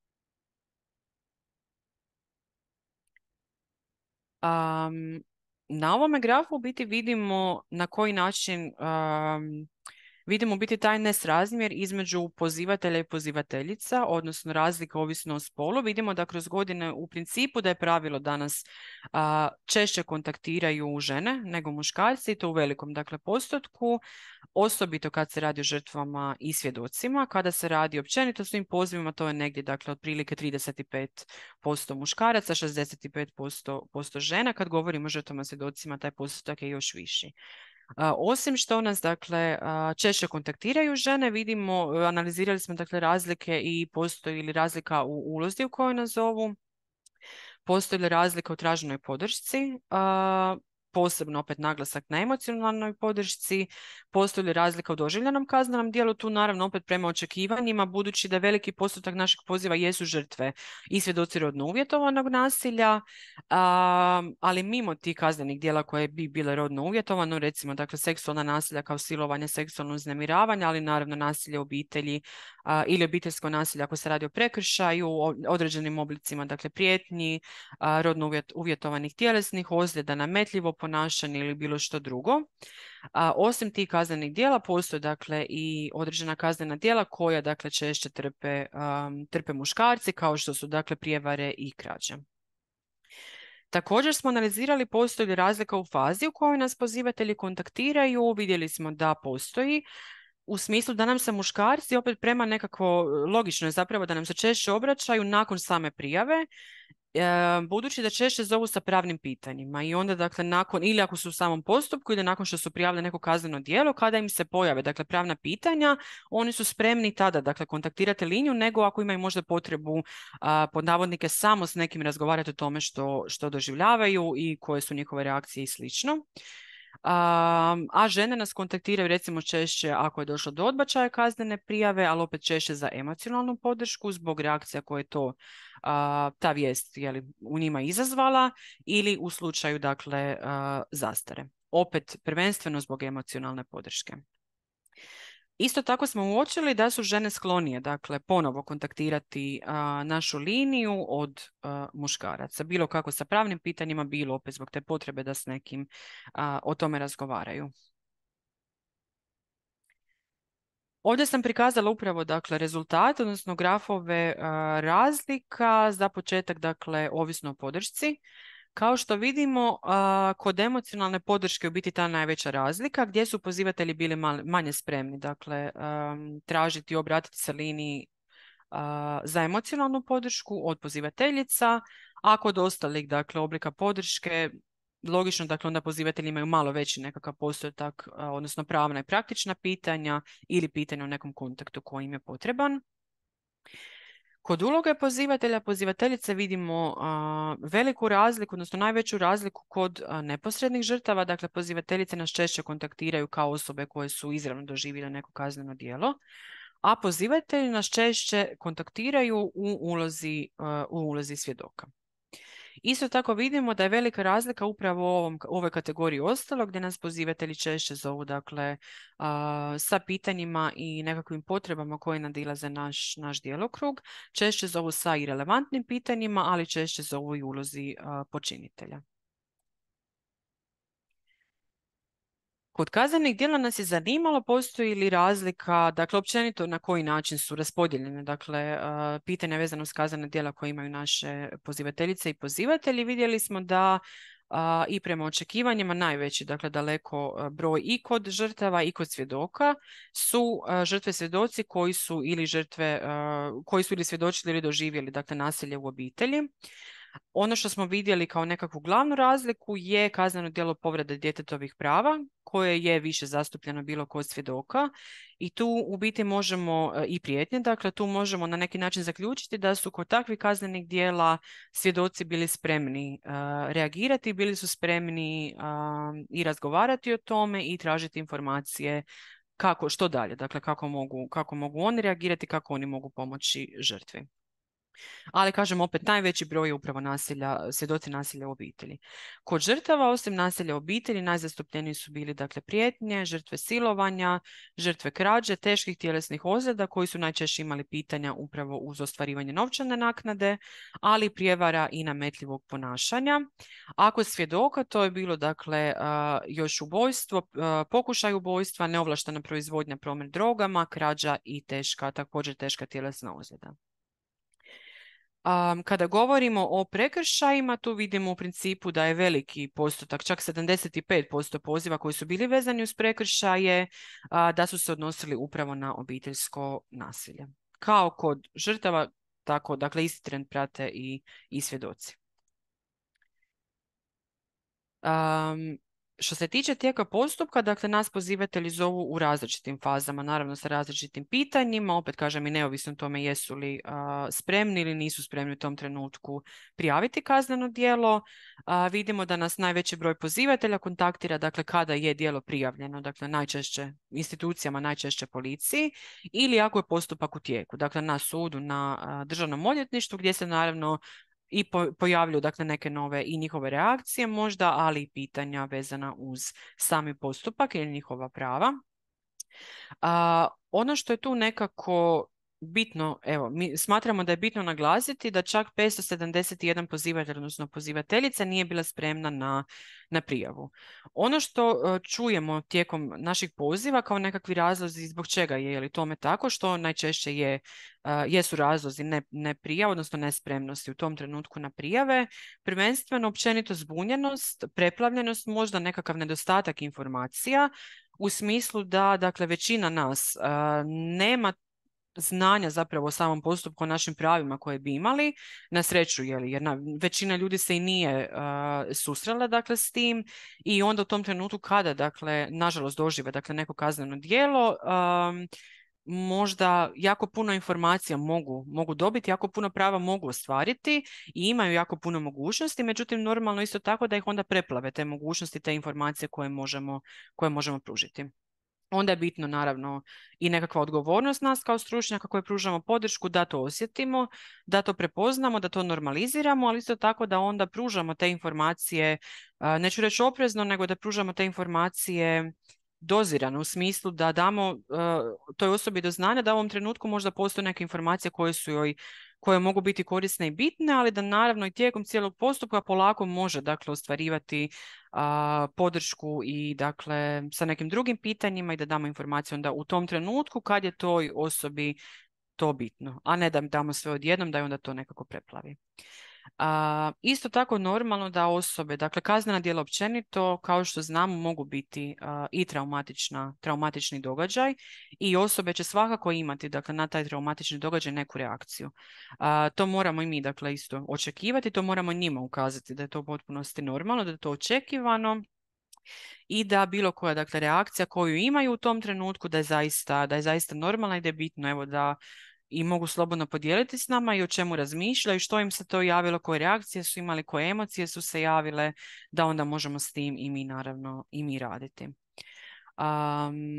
Um, na ovome grafu u biti vidimo na koji način um, vidimo u biti taj nesrazmjer između pozivatelja i pozivateljica, odnosno razlika ovisno o spolu. Vidimo da kroz godine u principu da je pravilo danas a, češće kontaktiraju žene nego muškarci i to u velikom dakle postotku, osobito kad se radi o žrtvama i svjedocima. Kada se radi općenito svim pozivima, to je negdje dakle otprilike trideset pet posto muškaraca, šezdeset pet posto žena. Kad govorimo o žrtvama svjedocima, taj postotak je još viši. Uh, osim što nas dakle uh, češće kontaktiraju žene, vidimo, uh, analizirali smo dakle razlike i postoji li razlika u ulozi u kojoj nas zovu, postoji li razlika u traženoj podršci, uh, posebno opet naglasak na emocionalnoj podršci, postoji li razlika u doživljenom kaznenom djelu, tu naravno opet prema očekivanjima, budući da veliki postotak našeg poziva jesu žrtve i svjedoci rodno uvjetovanog nasilja, um, ali mimo tih kaznenih djela koje bi bile rodno uvjetovano, recimo dakle seksualna nasilja kao silovanje, seksualno uznemiravanje, ali naravno nasilje u obitelji uh, ili obiteljsko nasilje ako se radi o prekršaju, o određenim oblicima dakle prijetnji, uh, rodno uvjet, uvjetovanih tjelesnih ozljeda, nametljivo ponašanje ili bilo što drugo. A, osim tih kaznenih djela postoje dakle i određena kaznena djela koja dakle češće trpe, um, trpe muškarci, kao što su dakle prijevare i krađe. Također smo analizirali postoji li razlika u fazi u kojoj nas pozivatelji kontaktiraju. Vidjeli smo da postoji, u smislu da nam se muškarci opet prema nekako logično je zapravo da nam se češće obraćaju nakon same prijave, budući da češće zovu sa pravnim pitanjima i onda dakle nakon, ili ako su u samom postupku ili nakon što su prijavili neko kazneno djelo, kada im se pojave dakle pravna pitanja, oni su spremni tada dakle kontaktirati liniju, nego ako imaju možda potrebu a, pod navodnike samo s nekim razgovarati o tome što, što doživljavaju i koje su njihove reakcije i slično. Um, a žene nas kontaktiraju recimo češće ako je došlo do odbačaja kaznene prijave, ali opet češće za emocionalnu podršku zbog reakcija koje je to uh, ta vijest je li, u njima izazvala ili u slučaju dakle uh, zastare. Opet prvenstveno zbog emocionalne podrške. Isto tako smo uočili da su žene sklonije, dakle, ponovo kontaktirati a, našu liniju od a, muškaraca. Bilo kako sa pravnim pitanjima, bilo opet zbog te potrebe da s nekim a, o tome razgovaraju. Ovdje sam prikazala upravo dakle, rezultate, odnosno grafove a, razlika za početak, dakle, ovisno o podršci. Kao što vidimo, kod emocionalne podrške u biti ta najveća razlika, gdje su pozivatelji bili manje spremni, dakle, tražiti i obratiti se liniji za emocionalnu podršku od pozivateljica, a kod ostalih, dakle, oblika podrške, logično, dakle, onda pozivatelji imaju malo veći nekakav postotak, odnosno pravna i praktična pitanja ili pitanja u nekom kontaktu koji im je potreban. Kod uloge pozivatelja, pozivateljice vidimo a, veliku razliku, odnosno najveću razliku kod a, neposrednih žrtava. Dakle, pozivateljice nas češće kontaktiraju kao osobe koje su izravno doživjele neko kazneno djelo, a pozivatelji nas češće kontaktiraju u ulozi, a, u ulozi svjedoka. Isto tako vidimo da je velika razlika upravo u ovom, u ovoj kategoriji ostalo, gdje nas pozivatelji češće zovu, dakle, a, sa pitanjima i nekakvim potrebama koje nadilaze naš, naš djelokrug. Češće zovu sa i relevantnim pitanjima, ali češće zovu i ulozi a, počinitelja. Kod kaznenih djela nas je zanimalo postoji li razlika, dakle općenito na koji način su raspodijeljene, dakle uh, pitanja vezano uz kaznena djela koje imaju naše pozivateljice i pozivatelji. Vidjeli smo da uh, i prema očekivanjima najveći, dakle daleko broj i kod žrtava i kod svjedoka su uh, žrtve svjedoci koji su ili žrtve, uh, koji su ili svjedočili ili doživjeli, dakle nasilje u obitelji. Ono što smo vidjeli kao nekakvu glavnu razliku je kazneno djelo povrede djetetovih prava, koje je više zastupljeno bilo kod svjedoka i tu u biti možemo i prijetnje, dakle tu možemo na neki način zaključiti da su kod takvih kaznenih djela svjedoci bili spremni uh, reagirati, bili su spremni uh, i razgovarati o tome i tražiti informacije kako, što dalje, dakle kako mogu, kako mogu oni reagirati, kako oni mogu pomoći žrtvi. Ali kažem opet, najveći broj je upravo nasilja, svjedoci nasilja u obitelji. Kod žrtava, osim nasilja u obitelji, najzastupljeniji su bili dakle prijetnje, žrtve silovanja, žrtve krađe, teških tjelesnih ozljeda koji su najčešće imali pitanja upravo uz ostvarivanje novčane naknade, ali i prijevara i nametljivog ponašanja. A kod svjedoka to je bilo dakle još ubojstvo, pokušaj ubojstva, neovlaštena proizvodnja, promet drogama, krađa i teška, također teška tjelesna ozljeda. Um, kada govorimo o prekršajima, tu vidimo u principu da je veliki postotak, čak sedamdeset pet posto poziva koji su bili vezani uz prekršaje, a, da su se odnosili upravo na obiteljsko nasilje. Kao kod žrtava, tako dakle isti trend prate i, i svjedoci. Um, Što se tiče tijeka postupka, dakle nas pozivatelji zovu u različitim fazama, naravno sa različitim pitanjima, opet kažem i neovisno tome jesu li a, spremni ili nisu spremni u tom trenutku prijaviti kazneno djelo. A, vidimo da nas najveći broj pozivatelja kontaktira, dakle kada je djelo prijavljeno, dakle najčešće institucijama, najčešće policiji ili ako je postupak u tijeku, dakle na sudu, na a, državnom odvjetništvu gdje se naravno i pojavljuju dakle neke nove i njihove reakcije možda, ali i pitanja vezana uz sami postupak ili njihova prava. A, ono što je tu nekako bitno, evo, mi smatramo da je bitno naglasiti da čak petsto sedamdeset jedan pozivatelj, odnosno pozivateljica nije bila spremna na, na prijavu. Ono što uh, čujemo tijekom naših poziva kao nekakvi razlozi zbog čega je, je li tome tako, što najčešće je, uh, jesu razlozi ne, ne prijava, odnosno nespremnosti u tom trenutku na prijave, prvenstveno općenito zbunjenost, preplavljenost, možda nekakav nedostatak informacija, u smislu da, dakle, većina nas uh, nema znanja zapravo o samom postupku, o našim pravima koje bi imali, na sreću, jeli, jer na, većina ljudi se i nije uh, susrela dakle s tim i onda u tom trenutku kada, dakle, nažalost dožive dakle neko kazneno djelo, um, možda jako puno informacija mogu, mogu dobiti, jako puno prava mogu ostvariti i imaju jako puno mogućnosti, međutim normalno isto tako da ih onda preplave te mogućnosti, te informacije koje možemo, koje možemo pružiti. Onda je bitno naravno i nekakva odgovornost nas kao stručnjaka koji pružamo podršku da to osjetimo, da to prepoznamo, da to normaliziramo, ali isto tako da onda pružamo te informacije, neću reći oprezno, nego da pružamo te informacije dozirano u smislu da damo uh, toj osobi do znanja da u ovom trenutku možda postoje neke informacije koje su joj, koje mogu biti korisne i bitne, ali da naravno i tijekom cijelog postupka polako može dakle ostvarivati uh, podršku i dakle sa nekim drugim pitanjima i da damo informaciju onda u tom trenutku kad je toj osobi to bitno, a ne da damo sve odjednom da je onda to nekako preplavi. A, isto tako normalno da osobe, dakle kaznena djela općenito kao što znamo mogu biti a, i traumatična, traumatični događaj i osobe će svakako imati dakle na taj traumatični događaj neku reakciju. A, to moramo i mi dakle isto očekivati, to moramo njima ukazati da je to u potpunosti normalno, da je to očekivano i da bilo koja dakle reakcija koju imaju u tom trenutku da je zaista, da je zaista normalna i da je bitno evo da i mogu slobodno podijeliti s nama i o čemu razmišljaju, što im se to javilo, koje reakcije su imali, koje emocije su se javile, da onda možemo s tim i mi naravno i mi raditi. Um,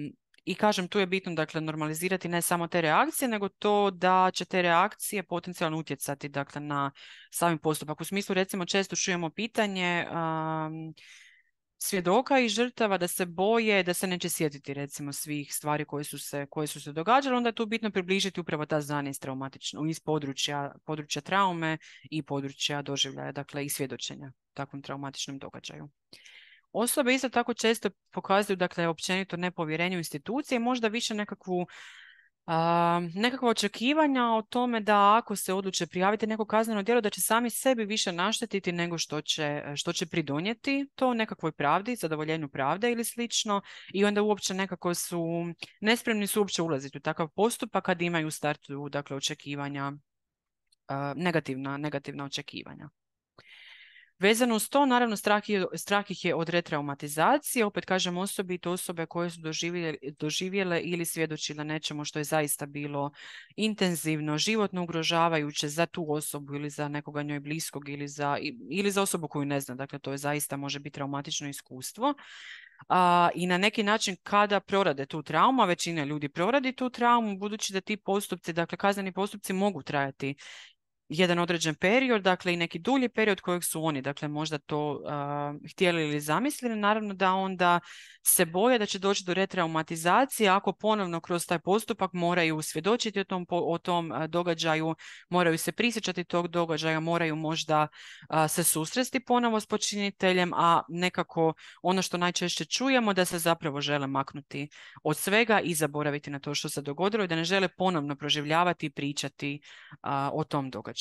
I kažem, tu je bitno dakle normalizirati ne samo te reakcije, nego to da će te reakcije potencijalno utjecati dakle na sami postupak. U smislu, recimo, često čujemo pitanje um, svjedoka i žrtava da se boje, da se neće sjetiti recimo svih stvari koje su se, koje su se događale, onda je tu bitno približiti upravo ta znanja iz traumatično, iz područja, područja traume i područja doživljaja, dakle i svjedočenja takvom traumatičnom događaju. Osobe isto tako često pokazuju dakle općenito nepovjerenje u institucije i možda više nekakvu a, nekakva očekivanja o tome da ako se odluče prijaviti neko kazneno djelo da će sami sebi više naštetiti nego što će, što će pridonijeti to nekakvoj pravdi, zadovoljenju pravde ili slično, i onda uopće nekako su nespremni su uopće ulaziti u takav postupak kad imaju u startu dakle očekivanja, a, negativna, negativna očekivanja. Vezano uz to, naravno, strah, je, strah ih je od retraumatizacije, opet kažem osobito osobe koje su doživjele, doživjele ili svjedočile nečemu što je zaista bilo intenzivno, životno ugrožavajuće za tu osobu ili za nekoga njoj bliskog ili za, ili za osobu koju ne zna. Dakle, to je zaista može biti traumatično iskustvo. A, i na neki način kada prorade tu traumu, a većina ljudi proradi tu traumu, budući da ti postupci, dakle kazneni postupci mogu trajati jedan određen period, dakle i neki dulji period kojeg su oni, dakle možda to uh, htjeli ili zamislili, naravno da onda se boje da će doći do retraumatizacije ako ponovno kroz taj postupak moraju svjedočiti o tom, o tom uh, događaju, moraju se prisjećati tog događaja, moraju možda uh, se susresti ponovo s počiniteljem, a nekako ono što najčešće čujemo da se zapravo žele maknuti od svega i zaboraviti na to što se dogodilo i da ne žele ponovno proživljavati i pričati uh, o tom događaju.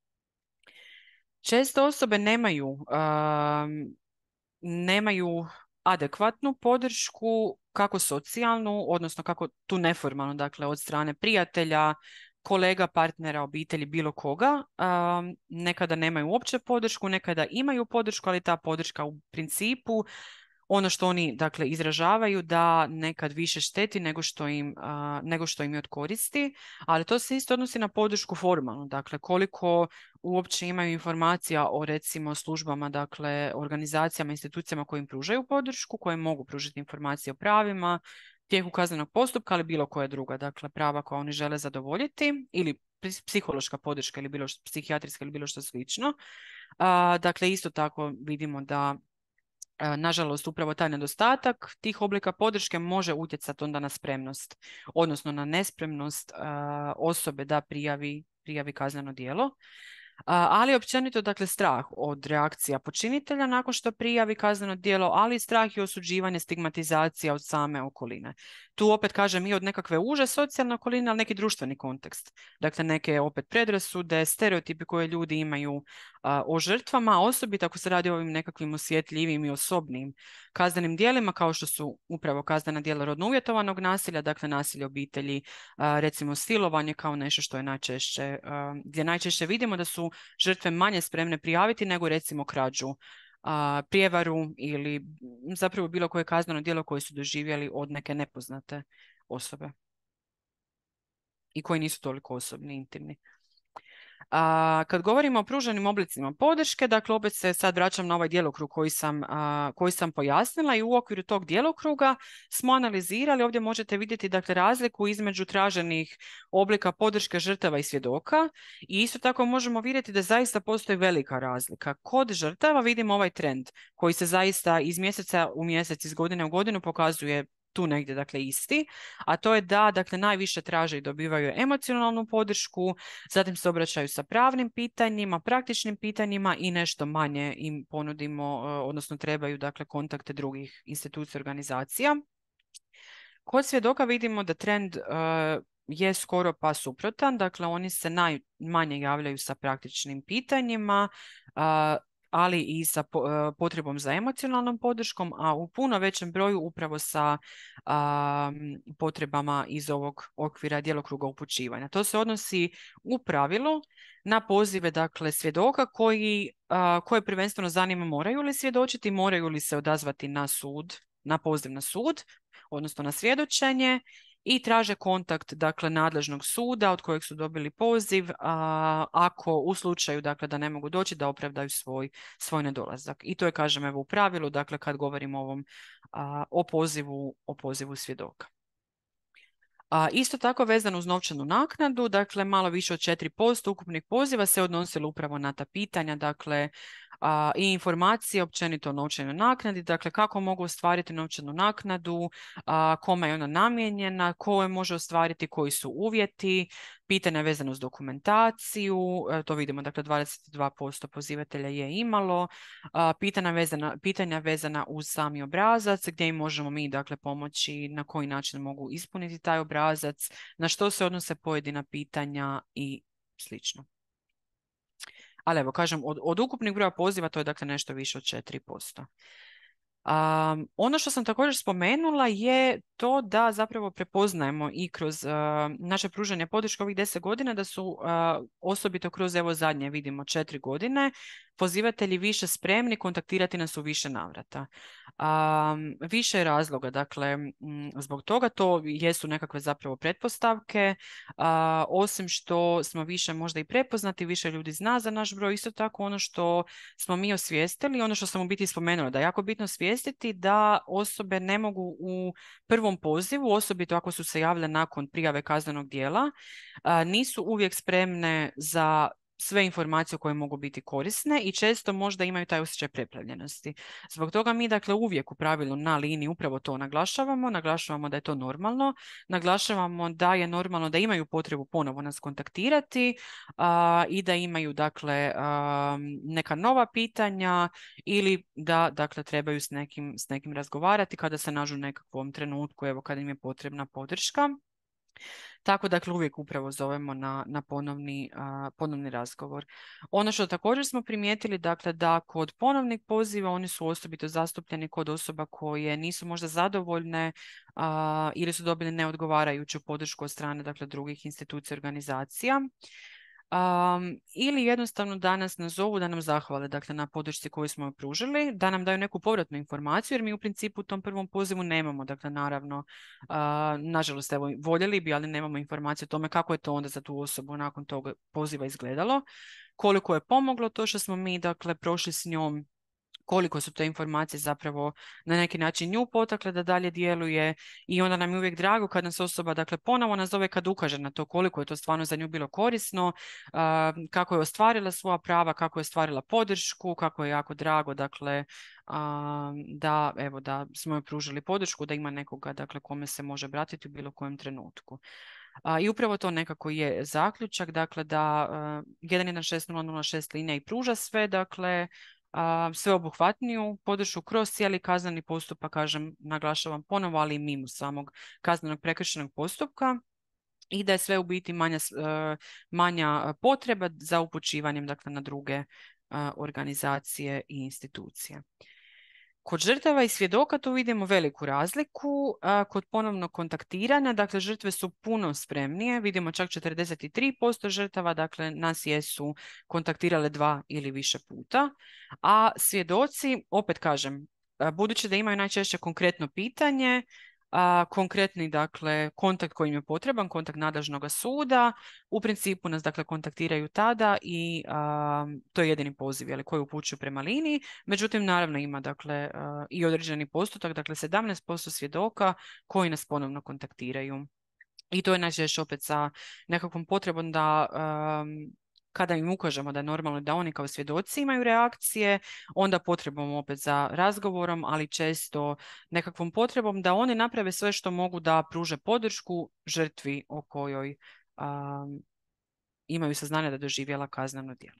Često osobe nemaju, um, nemaju adekvatnu podršku, kako socijalnu, odnosno kako tu neformalnu, dakle od strane prijatelja, kolega, partnera, obitelji, bilo koga. Um, nekada nemaju uopće podršku, nekada imaju podršku, ali ta podrška u principu ono što oni dakle izražavaju da nekad više šteti nego što im, uh, nego što im je od koristi, ali to se isto odnosi na podršku formalnu, dakle koliko uopće imaju informacija o recimo službama, dakle organizacijama, institucijama koje im pružaju podršku, koje mogu pružiti informacije o pravima, tijeku kaznenog postupka, ali bilo koja druga, dakle prava koja oni žele zadovoljiti ili psihološka podrška ili bilo što, psihijatrijska ili bilo što slično. Uh, dakle isto tako vidimo da nažalost, upravo taj nedostatak tih oblika podrške može utjecati onda na spremnost, odnosno na nespremnost uh, osobe da prijavi, prijavi kazneno djelo. Uh, ali općenito, dakle, strah od reakcija počinitelja nakon što prijavi kazneno djelo, ali strah i osuđivanje, stigmatizacija od same okoline. Tu opet kažem i od nekakve uže socijalne okoline, ali neki društveni kontekst. Dakle, neke opet predrasude, stereotipi koje ljudi imaju uh, o žrtvama, osobito ako se radi o ovim nekakvim osjetljivim i osobnim kaznenim djelima, kao što su upravo kaznena djela rodno uvjetovanog nasilja, dakle nasilje obitelji, uh, recimo silovanje kao nešto što je najčešće, uh, gdje najčešće vidimo da su žrtve manje spremne prijaviti nego recimo krađu, a, prijevaru ili zapravo bilo koje kazneno djelo koje su doživjeli od neke nepoznate osobe i koji nisu toliko osobni, intimni. A, kad govorimo o pruženim oblicima podrške, dakle opet se sad vraćam na ovaj djelokrug koji sam, a, koji sam pojasnila i u okviru tog djelokruga smo analizirali, ovdje možete vidjeti dakle razliku između traženih oblika podrške žrtava i svjedoka i isto tako možemo vidjeti da zaista postoji velika razlika. Kod žrtava vidimo ovaj trend koji se zaista iz mjeseca u mjesec, iz godine u godinu pokazuje tu negdje, dakle, isti, a to je da, dakle, najviše traže i dobivaju emocionalnu podršku, zatim se obraćaju sa pravnim pitanjima, praktičnim pitanjima i nešto manje im ponudimo, odnosno trebaju, dakle, kontakte drugih institucija, organizacija. Kod svjedoka vidimo da trend uh, je skoro pa suprotan, dakle, oni se najmanje javljaju sa praktičnim pitanjima, uh, ali i sa potrebom za emocionalnom podrškom, a u puno većem broju upravo sa a, potrebama iz ovog okvira djelokruga upućivanja. To se odnosi u pravilu na pozive, dakle, svjedoka koji, a, koje prvenstveno zanima moraju li svjedočiti, moraju li se odazvati na sud, na poziv na sud, odnosno na svjedočenje, i traže kontakt, dakle, nadležnog suda od kojeg su dobili poziv, a, ako u slučaju, dakle, da ne mogu doći, da opravdaju svoj, svoj nedolazak. I to je, kažem, evo u pravilu, dakle, kad govorimo o ovom, a, o pozivu, o pozivu svjedoka. A, isto tako vezano uz novčanu naknadu, dakle malo više od četiri posto ukupnih poziva se odnosilo upravo na ta pitanja, dakle a, i informacije općenito o novčanoj naknadi, dakle kako mogu ostvariti novčanu naknadu, a, kome je ona namijenjena, ko je može ostvariti, koji su uvjeti, pitanja vezano uz dokumentaciju, e, to vidimo, dakle dvadeset dva posto pozivatelja je imalo, a, pitanja, vezana, pitanja vezana uz sami obrazac, gdje im možemo mi dakle pomoći, na koji način mogu ispuniti taj obrazac, na što se odnose pojedina pitanja i slično. Ali evo, kažem, od, od ukupnih broja poziva to je dakle nešto više od četiri posto. Um, ono što sam također spomenula je to da zapravo prepoznajemo i kroz uh, naše pružanje podrške ovih deset godina da su uh, osobito kroz evo zadnje vidimo četiri godine pozivatelji više spremni kontaktirati nas u više navrata. Um, više je razloga, dakle m, zbog toga to jesu nekakve zapravo pretpostavke, uh, osim što smo više možda i prepoznati, više ljudi zna za naš broj, isto tako ono što smo mi osvijestili, ono što sam u biti spomenula, da je jako bitno svijestiti da osobe ne mogu u prvom pozivu, osobito ako su se javile nakon prijave kaznenog djela, nisu uvijek spremne za sve informacije koje mogu biti korisne i često možda imaju taj osjećaj preplavljenosti. Zbog toga mi dakle uvijek u pravilu na liniji upravo to naglašavamo, naglašavamo da je to normalno, naglašavamo da je normalno da imaju potrebu ponovo nas kontaktirati a, i da imaju dakle a, neka nova pitanja ili da dakle trebaju s nekim, s nekim razgovarati kada se nađu u nekakvom trenutku, evo kada im je potrebna podrška. Tako dakle uvijek upravo zovemo na, na ponovni, uh, ponovni razgovor. Ono što također smo primijetili, dakle da kod ponovnih poziva oni su osobito zastupljeni kod osoba koje nisu možda zadovoljne uh, ili su dobili neodgovarajuću podršku od strane dakle drugih institucija i organizacija. Um, ili jednostavno da nas nazovu da nam zahvale dakle, na podršci koju smo pružili, da nam daju neku povratnu informaciju jer mi u principu u tom prvom pozivu nemamo, dakle naravno, uh, nažalost evo voljeli bi, ali nemamo informaciju o tome kako je to onda za tu osobu nakon tog poziva izgledalo, koliko je pomoglo to što smo mi dakle prošli s njom, koliko su te informacije zapravo na neki način nju potakle da dalje djeluje i onda nam je uvijek drago kad nas osoba dakle ponovo nazove kad ukaže na to koliko je to stvarno za nju bilo korisno, uh, kako je ostvarila svoja prava, kako je ostvarila podršku, kako je jako drago dakle uh, da evo da smo joj pružili podršku, da ima nekoga dakle kome se može obratiti u bilo kojem trenutku. Uh, I upravo to nekako je zaključak, dakle da uh, jedan jedan šest nula nula šest linija i pruža sve, dakle sveobuhvatniju podršku kroz cijeli kazneni postupak, kažem, naglašavam ponovo, ali i mimo samog kaznenog prekršajnog postupka i da je sve u biti manja, manja potreba za upućivanjem dakle, na druge organizacije i institucije. Kod žrtava i svjedoka tu vidimo veliku razliku. Kod ponovnog kontaktiranja, dakle, žrtve su puno spremnije. Vidimo čak četrdeset tri posto žrtava, dakle, nas jesu kontaktirale dva ili više puta. A svjedoci, opet kažem, budući da imaju najčešće konkretno pitanje, a, konkretni dakle kontakt koji im je potreban, kontakt nadležnog suda, u principu nas dakle kontaktiraju tada i a, to je jedini poziv jeli, koji upućuju prema liniji. Međutim, naravno ima dakle a, i određeni postotak, dakle sedamnaest posto svjedoka koji nas ponovno kontaktiraju. I to je najčešće opet sa nekakvom potrebom da um, kada im ukažemo da je normalno da oni kao svjedoci imaju reakcije, onda potrebom opet za razgovorom, ali često nekakvom potrebom da oni naprave sve što mogu da pruže podršku žrtvi o kojoj um, imaju saznanje da je doživjela kazneno djelo.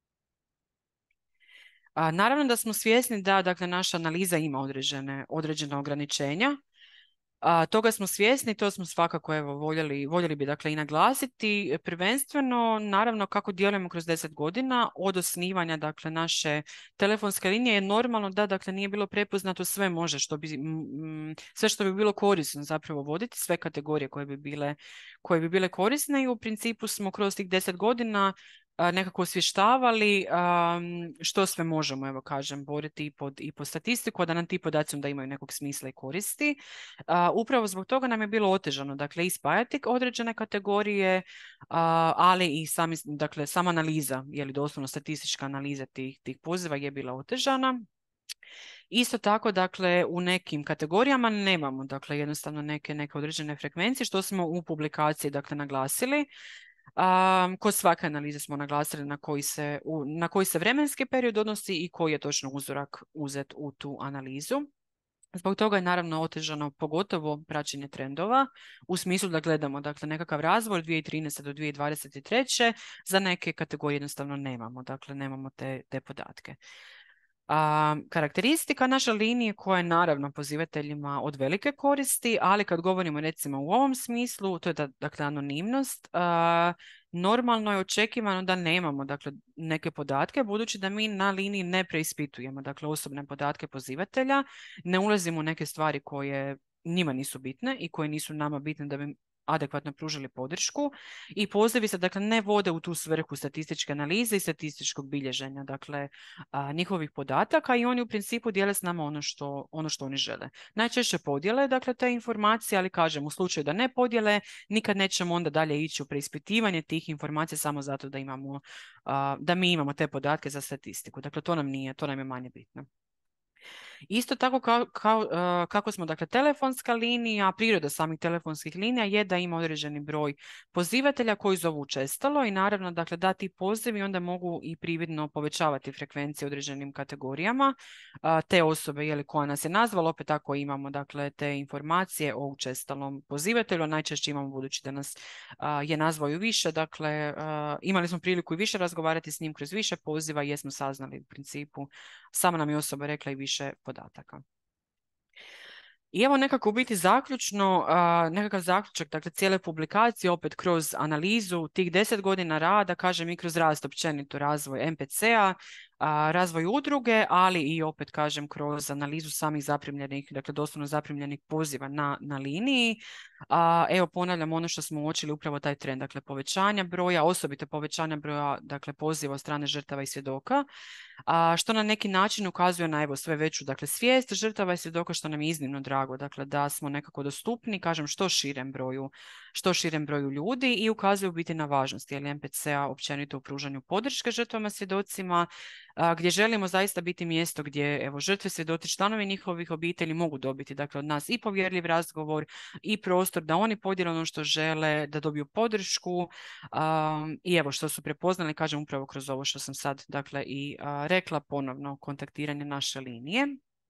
A, naravno da smo svjesni da dakle, naša analiza ima određene, određene ograničenja. A, toga smo svjesni, to smo svakako evo, voljeli, voljeli bi dakle, i naglasiti. Prvenstveno, naravno, kako djelujemo kroz deset godina od osnivanja dakle, naše telefonske linije je normalno da dakle, nije bilo prepoznato sve može što bi, m, sve što bi bilo korisno zapravo voditi, sve kategorije koje bi bile, koje bi bile korisne i u principu smo kroz tih deset godina nekako osvještavali um, što sve možemo, evo kažem, boriti i pod, i pod statistiku, a da nam ti podaci onda imaju nekog smisla i koristi. Uh, upravo zbog toga nam je bilo otežano, dakle, ispajati određene kategorije, uh, ali i sami, dakle, sama analiza, je li doslovno statistička analiza tih, tih poziva je bila otežana. Isto tako, dakle, u nekim kategorijama nemamo, dakle, jednostavno neke, neke određene frekvencije, što smo u publikaciji, dakle, naglasili. Um, kod svake analize smo naglasili na koji, se, u, na koji se vremenski period odnosi i koji je točno uzorak uzet u tu analizu. Zbog toga je naravno otežano pogotovo praćenje trendova u smislu da gledamo, dakle, nekakav razvoj od dvije tisuće trinaeste do dvije tisuće dvadeset treće. Za neke kategorije jednostavno nemamo, dakle nemamo te, te podatke. A, karakteristika naše linije koja je naravno pozivateljima od velike koristi, ali kad govorimo recimo u ovom smislu, to je da, dakle anonimnost, a, normalno je očekivano da nemamo dakle neke podatke, budući da mi na liniji ne preispitujemo dakle osobne podatke pozivatelja, ne ulazimo u neke stvari koje njima nisu bitne i koje nisu nama bitne da bi adekvatno pružili podršku i pozivi se dakle ne vode u tu svrhu statističke analize i statističkog bilježenja dakle a, njihovih podataka i oni u principu dijele s nama ono što, ono što oni žele. Najčešće podijele dakle te informacije, ali kažem u slučaju da ne podijele nikad nećemo onda dalje ići u preispitivanje tih informacija samo zato da imamo a, da mi imamo te podatke za statistiku. Dakle to nam nije, to nam je manje bitno. Isto tako kao, kao, uh, kako smo dakle telefonska linija, priroda samih telefonskih linija je da ima određeni broj pozivatelja koji zovu učestalo i naravno dakle da ti pozivi onda mogu i prividno povećavati frekvencije određenim kategorijama uh, te osobe je li koja nas je nazvala, opet tako imamo dakle te informacije o učestalom pozivatelju, najčešće imamo budući da nas uh, je nazvao i više, dakle uh, imali smo priliku i više razgovarati s njim kroz više poziva i jesmo saznali u principu, sama nam je osoba rekla i više podataka. I evo nekako u biti zaključno, uh, nekakav zaključak dakle cijele publikacije opet kroz analizu tih deset godina rada, kažem i kroz rast općenito razvoj M P C-a, a, razvoj udruge, ali i opet kažem kroz analizu samih zaprimljenih, dakle doslovno zaprimljenih poziva na, na liniji. A, evo ponavljam ono što smo uočili upravo taj trend, dakle povećanja broja, osobito povećanja broja dakle poziva od strane žrtava i svjedoka, a, što na neki način ukazuje na evo sve veću dakle svijest žrtava i svjedoka, što nam je iznimno drago, dakle da smo nekako dostupni, kažem što širem broju, što širem broju ljudi i ukazuje u biti na važnost jer M P C-a općenito u pružanju podrške žrtvama svjedocima, a, gdje želimo zaista biti mjesto gdje evo žrtve, svjedoci, članovi njihovih obitelji mogu dobiti dakle od nas i povjerljiv razgovor i prostor da oni podijele ono što žele, da dobiju podršku um, i evo što su prepoznali, kažem upravo kroz ovo što sam sad dakle i uh, rekla, ponovno kontaktiranje naše linije.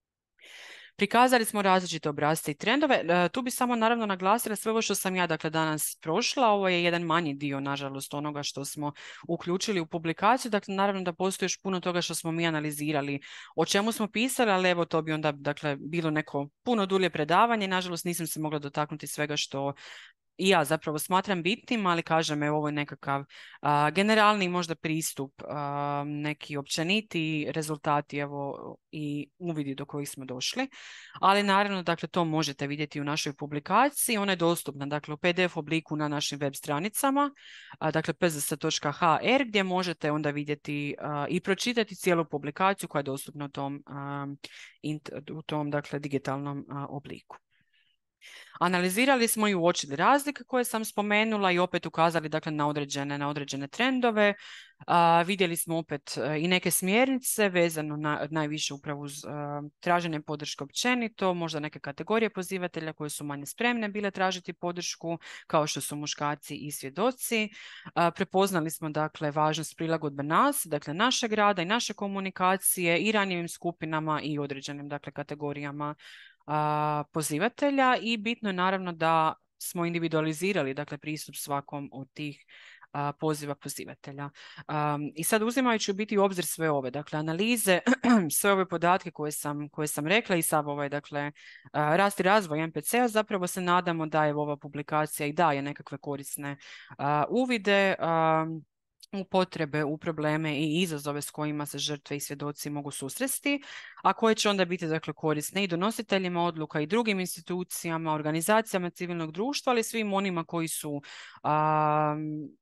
Prikazali smo različite obrasce i trendove. E, tu bi samo naravno naglasila sve ovo što sam ja dakle danas prošla. Ovo je jedan manji dio, nažalost, onoga što smo uključili u publikaciju. Dakle, naravno da postoji još puno toga što smo mi analizirali, o čemu smo pisali, ali evo to bi onda dakle bilo neko puno dulje predavanje. Nažalost, nisam se mogla dotaknuti svega što i ja zapravo smatram bitnim, ali kažem, evo ovo je nekakav a, generalni možda pristup, a, neki općeniti rezultati evo i uvidi do kojih smo došli. Ali naravno, dakle, to možete vidjeti u našoj publikaciji. Ona je dostupna dakle, u P D F obliku na našim web stranicama, a, dakle p z s točka h r, gdje možete onda vidjeti a, i pročitati cijelu publikaciju koja je dostupna u tom, a, int, u tom dakle, digitalnom a, obliku. Analizirali smo i uočili razlike koje sam spomenula i opet ukazali dakle, na, određene, na određene trendove. A, vidjeli smo opet a, i neke smjernice vezano na, najviše upravo uz a, traženje podrške općenito, možda neke kategorije pozivatelja koje su manje spremne bile tražiti podršku, kao što su muškarci i svjedoci. A, prepoznali smo dakle važnost prilagodbe nas, dakle našeg rada i naše komunikacije i ranjivim skupinama i određenim dakle kategorijama a, pozivatelja i bitno je naravno da smo individualizirali dakle pristup svakom od tih a, poziva pozivatelja. Um, I sad uzimajući u biti u obzir sve ove dakle analize, sve ove podatke koje sam, koje sam rekla i sav ovaj dakle a, rast i razvoj M P C-a, zapravo se nadamo da je ova publikacija i daje nekakve korisne a, uvide a, u potrebe, u probleme i izazove s kojima se žrtve i svjedoci mogu susresti, a koje će onda biti dakle korisne i donositeljima odluka i drugim institucijama, organizacijama civilnog društva, ali svim onima koji su a,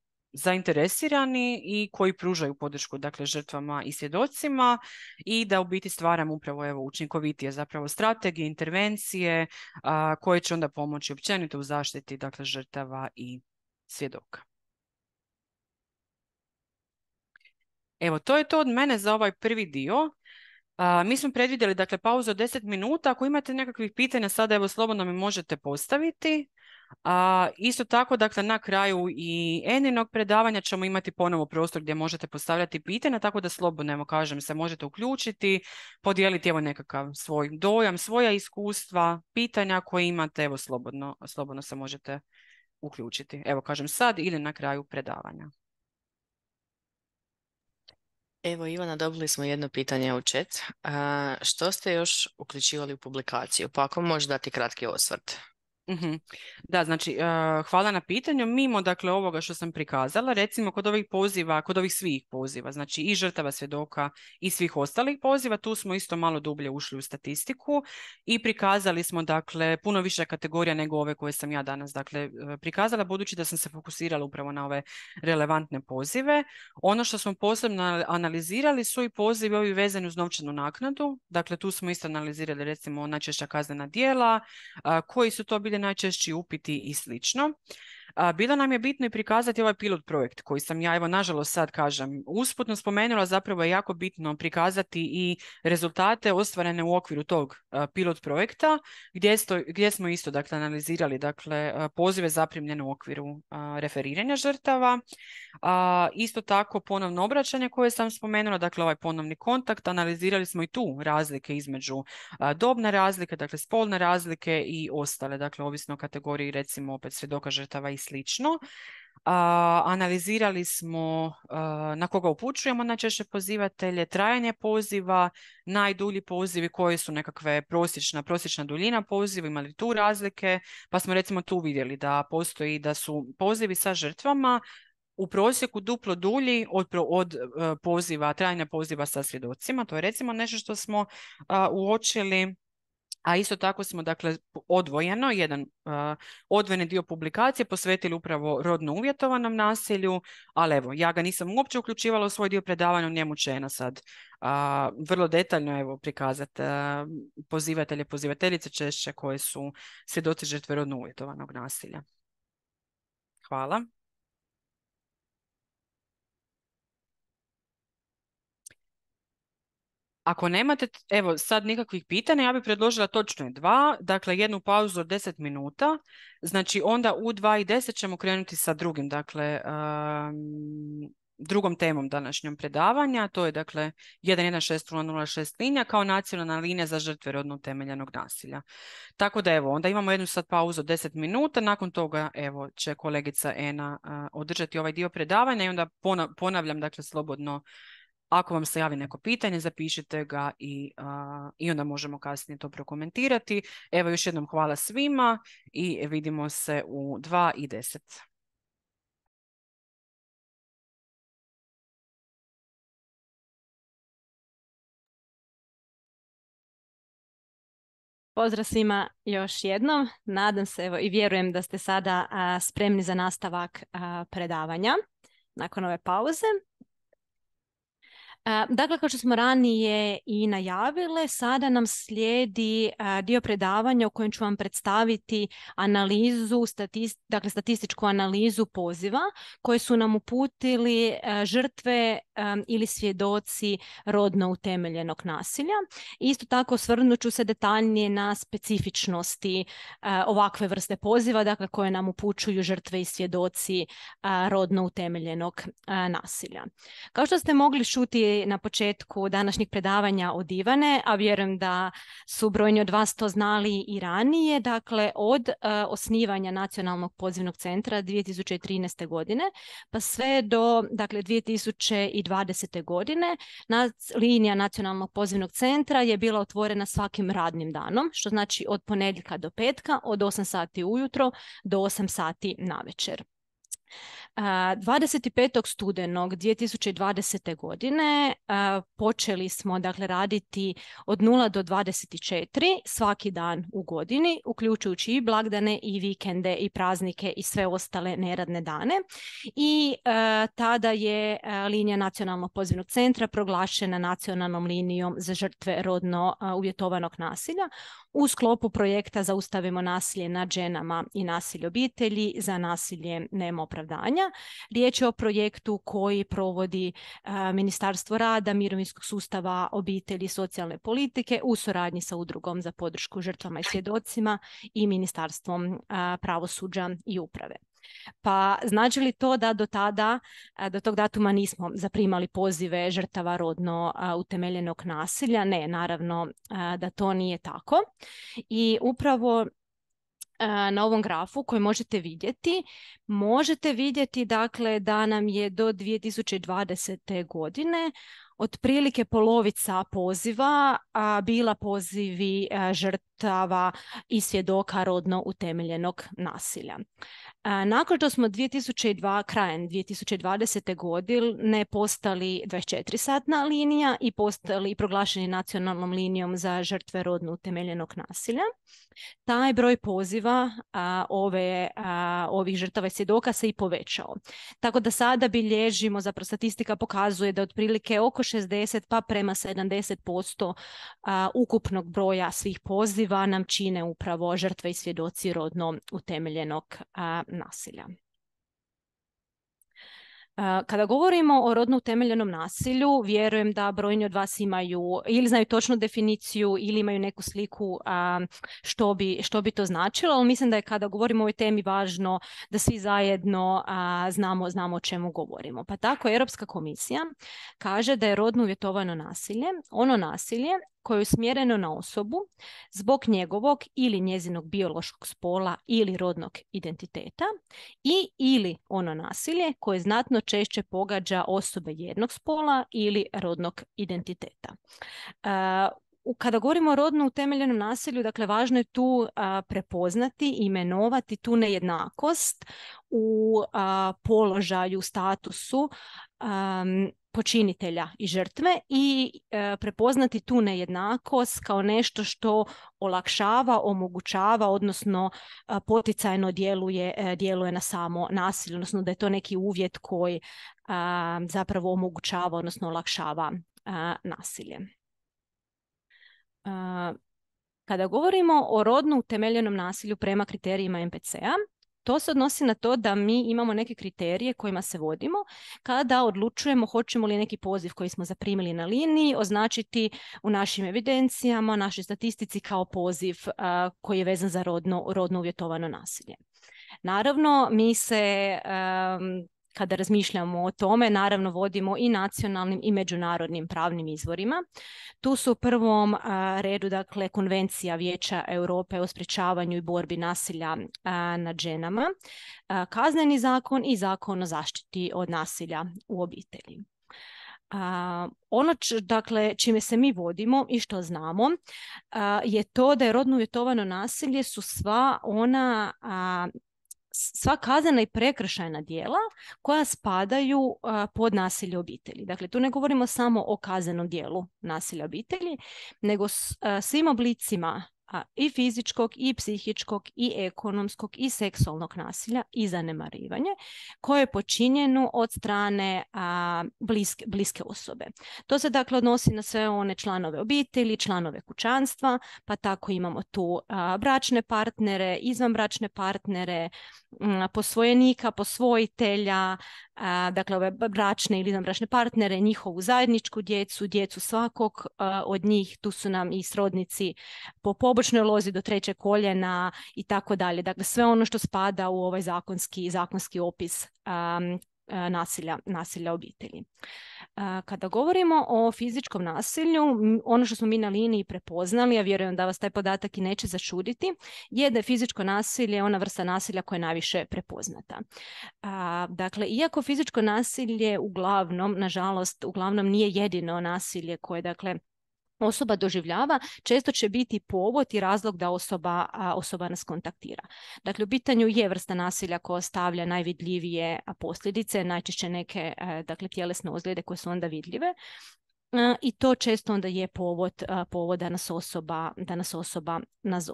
zainteresirani i koji pružaju podršku dakle žrtvama i svjedocima i da u biti stvaramo upravo evo učinkovitije zapravo strategije, intervencije a, koje će onda pomoći općenito u zaštiti dakle žrtava i svjedoka. Evo, to je to od mene za ovaj prvi dio. A, mi smo predvidjeli, dakle, pauzu od deset minuta. Ako imate nekakvih pitanja, sada evo slobodno mi možete postaviti. A, isto tako, dakle, na kraju i Eninog predavanja ćemo imati ponovo prostor gdje možete postavljati pitanja, tako da slobodno, evo kažem, se možete uključiti, podijeliti evo nekakav svoj dojam, svoja iskustva, pitanja koje imate, evo slobodno, slobodno se možete uključiti. Evo kažem sad ili na kraju predavanja. Evo Ivana, dobili smo jedno pitanje u chat. A, što ste još uključivali u publikaciju? Pa ako možeš dati kratki osvrt. Mm-hmm. Da, znači, uh, hvala na pitanju. Mimo, dakle, ovoga što sam prikazala, recimo kod ovih poziva, kod ovih svih poziva, znači i žrtava, svjedoka i svih ostalih poziva, tu smo isto malo dublje ušli u statistiku i prikazali smo, dakle, puno više kategorija nego ove koje sam ja danas, dakle, prikazala, budući da sam se fokusirala upravo na ove relevantne pozive. Ono što smo posebno analizirali su i pozivi ovi vezani uz novčanu naknadu, dakle, tu smo isto analizirali, recimo, najčešća kaznena djela, uh, koji su to bili najčešći upiti i slično. A, bilo nam je bitno i prikazati ovaj pilot projekt koji sam ja, evo nažalost sad kažem, usputno spomenula, zapravo je jako bitno prikazati i rezultate ostvarene u okviru tog a, pilot projekta gdje, sto, gdje smo isto dakle, analizirali dakle, a, pozive zaprimljene u okviru a, referiranja žrtava. A, isto tako ponovno obraćanje koje sam spomenula, dakle ovaj ponovni kontakt, analizirali smo i tu razlike između a, dobne razlike, dakle spolne razlike i ostale, dakle ovisno o kategoriji recimo opet svjedoka, žrtava i slično. Uh, analizirali smo uh, na koga upućujemo najčešće pozivatelje, trajanje poziva, najdulji pozivi, koje su nekakve prosječna, prosječna duljina poziva, imali tu razlike, pa smo recimo tu vidjeli da postoji da su pozivi sa žrtvama u prosjeku duplo dulji od, od uh, poziva, trajanja poziva sa svjedocima. To je recimo nešto što smo uh, uočili. A isto tako smo dakle odvojeno, jedan uh, odvojeni dio publikacije posvetili upravo rodno uvjetovanom nasilju, ali evo, ja ga nisam uopće uključivala u svoj dio predavanja, u njemu će Ena sad uh, vrlo detaljno evo prikazati uh, pozivatelje, pozivateljice češće koje su svjedoci žrtve rodno uvjetovanog nasilja. Hvala. Ako nemate, evo, sad nikakvih pitanja, ja bih predložila točno je dva, dakle jednu pauzu od deset minuta, znači onda u dva i deset ćemo krenuti sa drugim, dakle, um, drugom temom današnjom predavanja, to je dakle jedan jedan šest nula nula šest linija kao nacionalna linija za žrtve rodno utemeljenog nasilja. Tako da evo, onda imamo jednu sad pauzu od deset minuta, nakon toga evo će kolegica Ena uh, održati ovaj dio predavanja i onda ponavljam, dakle slobodno, ako vam se javi neko pitanje, zapišite ga i, uh, i onda možemo kasnije to prokomentirati. Evo još jednom hvala svima i vidimo se u dva i deset. Pozdrav svima još jednom. Nadam se evo, i vjerujem da ste sada a, spremni za nastavak a, predavanja nakon ove pauze. Dakle, kao što smo ranije i najavile, sada nam slijedi dio predavanja u kojem ću vam predstaviti analizu, statist, dakle statističku analizu poziva koje su nam uputili žrtve ili svjedoci rodno utemeljenog nasilja. Isto tako osvrnut ću se detaljnije na specifičnosti ovakve vrste poziva, dakle koje nam upućuju žrtve i svjedoci rodno utemeljenog nasilja. Kao što ste mogli čuti na početku današnjeg predavanja od Ivane, a vjerujem da su brojni od vas to znali i ranije, dakle od uh, osnivanja Nacionalnog pozivnog centra dvije tisuće trinaeste. godine pa sve do dakle, dvije tisuće dvadesete. godine na, linija Nacionalnog pozivnog centra je bila otvorena svakim radnim danom, što znači od ponedjeljka do petka, od osam sati ujutro do osam sati navečer. dvadeset petog studenog dvije tisuće dvadesete. godine uh, počeli smo dakle raditi od nula do dvadeset četiri svaki dan u godini, uključujući i blagdane i vikende i praznike i sve ostale neradne dane. I uh, tada je uh, linija Nacionalnog pozivnog centra proglašena nacionalnom linijom za žrtve rodno uh, uvjetovanog nasilja u sklopu projekta Zaustavimo nasilje nad ženama i nasilje obitelji, za nasilje nema opravdanja. Riječ je o projektu koji provodi a, Ministarstvo rada, mirovinskog sustava, obitelji i socijalne politike u suradnji sa udrugom za podršku žrtvama i svjedocima i Ministarstvom a, pravosuđa i uprave. Pa znači li to da do tada, do tog datuma nismo zaprimali pozive žrtava rodno utemeljenog nasilja? Ne, naravno da to nije tako. I upravo na ovom grafu koji možete vidjeti, možete vidjeti dakle da nam je do dvije tisuće dvadesete. godine otprilike polovica poziva a, bila pozivi a, žrtava i svjedoka rodno utemeljenog nasilja. A, nakon što smo dvije tisuće dva, krajem dvije tisuće dvadesete. godine postali dvadeset četiri satna linija i postali proglašeni nacionalnom linijom za žrtve rodno utemeljenog nasilja, taj broj poziva a, ove, a, ovih žrtava i svjedoka se i povećao. Tako da sada bilježimo, zapravo statistika pokazuje da otprilike oko šezdeset pa prema sedamdeset posto a, ukupnog broja svih poziva nam čine upravo žrtve i svjedoci rodno utemeljenog a, nasilja. Kada govorimo o rodno utemeljenom nasilju, vjerujem da brojni od vas imaju ili znaju točnu definiciju ili imaju neku sliku a, što, bi, što bi to značilo, ali mislim da je kada govorimo o ovoj temi važno da svi zajedno a, znamo, znamo o čemu govorimo. Pa tako Europska komisija kaže da je rodno uvjetovano nasilje ono nasilje koje je usmjereno na osobu zbog njegovog ili njezinog biološkog spola ili rodnog identiteta i ili ono nasilje koje znatno češće pogađa osobe jednog spola ili rodnog identiteta. Uh, Kada govorimo o rodno utemeljenom nasilju, dakle, važno je tu a, prepoznati, imenovati tu nejednakost u a, položaju, statusu a, počinitelja i žrtve i a, prepoznati tu nejednakost kao nešto što olakšava, omogućava, odnosno a, poticajno djeluje, a, djeluje na samo nasilje, odnosno da je to neki uvjet koji a, zapravo omogućava, odnosno olakšava a, nasilje. Kada govorimo o rodno utemeljenom nasilju prema kriterijima M P C-a, to se odnosi na to da mi imamo neke kriterije kojima se vodimo kada odlučujemo hoćemo li neki poziv koji smo zaprimili na liniji označiti u našim evidencijama, našoj statistici kao poziv a, koji je vezan za rodno, rodno uvjetovano nasilje. Naravno, mi se... A, kada razmišljamo o tome, naravno vodimo i nacionalnim i međunarodnim pravnim izvorima. Tu su u prvom a, redu, dakle, Konvencija Vijeća Europe o sprječavanju i borbi nasilja a, nad ženama, a, Kazneni zakon i Zakon o zaštiti od nasilja u obitelji. A, ono č, dakle, čime se mi vodimo i što znamo a, je to da je rodno uvjetovano nasilje su sva ona a, sva kaznena i prekršajna djela koja spadaju uh, pod nasilje obitelji. Dakle, tu ne govorimo samo o kaznenom dijelu nasilja obitelji, nego s, uh, svim oblicima a, i fizičkog, i psihičkog, i ekonomskog, i seksualnog nasilja i zanemarivanje koje je počinjeno od strane a, bliske, bliske osobe. To se dakle odnosi na sve one članove obitelji, članove kućanstva, pa tako imamo tu a, bračne partnere, izvanbračne partnere, m, posvojenika, posvojitelja, a, dakle ove bračne ili izvanbračne partnere, njihovu zajedničku djecu, djecu svakog a, od njih, tu su nam i srodnici po pobočnoj lozi do trećeg koljena i tako dalje. Dakle, sve ono što spada u ovaj zakonski, zakonski opis um, nasilja, nasilja obitelji. Kada govorimo o fizičkom nasilju, ono što smo mi na liniji prepoznali, ja vjerujem da vas taj podatak i neće začuditi, je da je fizičko nasilje ona vrsta nasilja koja je najviše prepoznata. Dakle, iako fizičko nasilje uglavnom, nažalost, uglavnom nije jedino nasilje koje, dakle, osoba doživljava, često će biti povod i razlog da osoba, a, osoba nas kontaktira. Dakle, u pitanju je vrsta nasilja koja ostavlja najvidljivije posljedice, najčešće neke a, dakle, tjelesne ozljede koje su onda vidljive. A, I to često onda je povod, a, povod da nas osoba, da nas osoba nazove.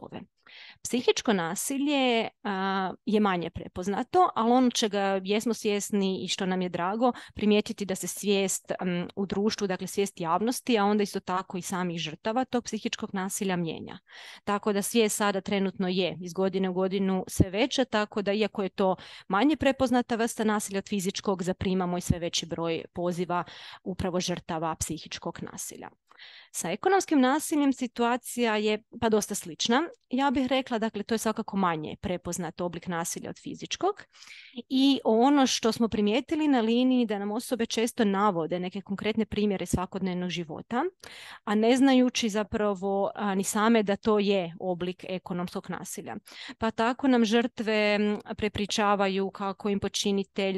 Psihičko nasilje a, je manje prepoznato, ali ono čega jesmo svjesni i što nam je drago, primijetiti da se svijest um, u društvu, dakle svijest javnosti, a onda isto tako i samih žrtava tog psihičkog nasilja mijenja. Tako da svijest sada trenutno je iz godine u godinu sve veća, tako da iako je to manje prepoznata vrsta nasilja od fizičkog, zaprimamo i sve veći broj poziva upravo žrtava psihičkog nasilja. Sa ekonomskim nasiljem situacija je pa dosta slična. Ja bih rekla, dakle, to je svakako manje prepoznat oblik nasilja od fizičkog. I ono što smo primijetili na liniji da nam osobe često navode neke konkretne primjere svakodnevnog života, a ne znajući zapravo a, ni same da to je oblik ekonomskog nasilja. Pa tako nam žrtve prepričavaju kako im počinitelj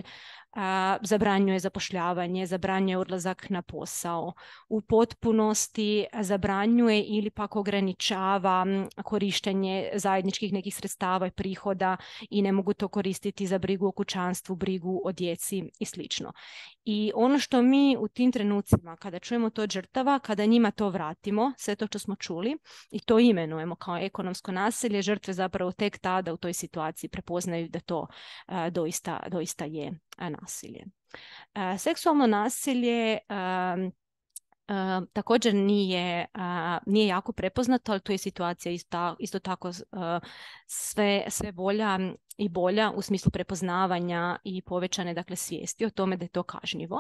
a, zabranjuje zapošljavanje, zabranjuje odlazak na posao, u potpunosti zabranjuje ili pak ograničava korištenje zajedničkih nekih sredstava i prihoda i ne mogu to koristiti za brigu o kućanstvu, brigu o djeci i slično. I ono što mi u tim trenucima, kada čujemo to od žrtava, kada njima to vratimo, sve to što smo čuli, i to imenujemo kao ekonomsko nasilje, žrtve zapravo tek tada u toj situaciji prepoznaju da to a, doista, doista je a, nasilje. A, seksualno nasilje a, a, također nije, a, nije jako prepoznato, ali tu je situacija isto, isto tako a, sve, sve bolja i bolja u smislu prepoznavanja i povećane, dakle, svijesti o tome da je to kažnjivo.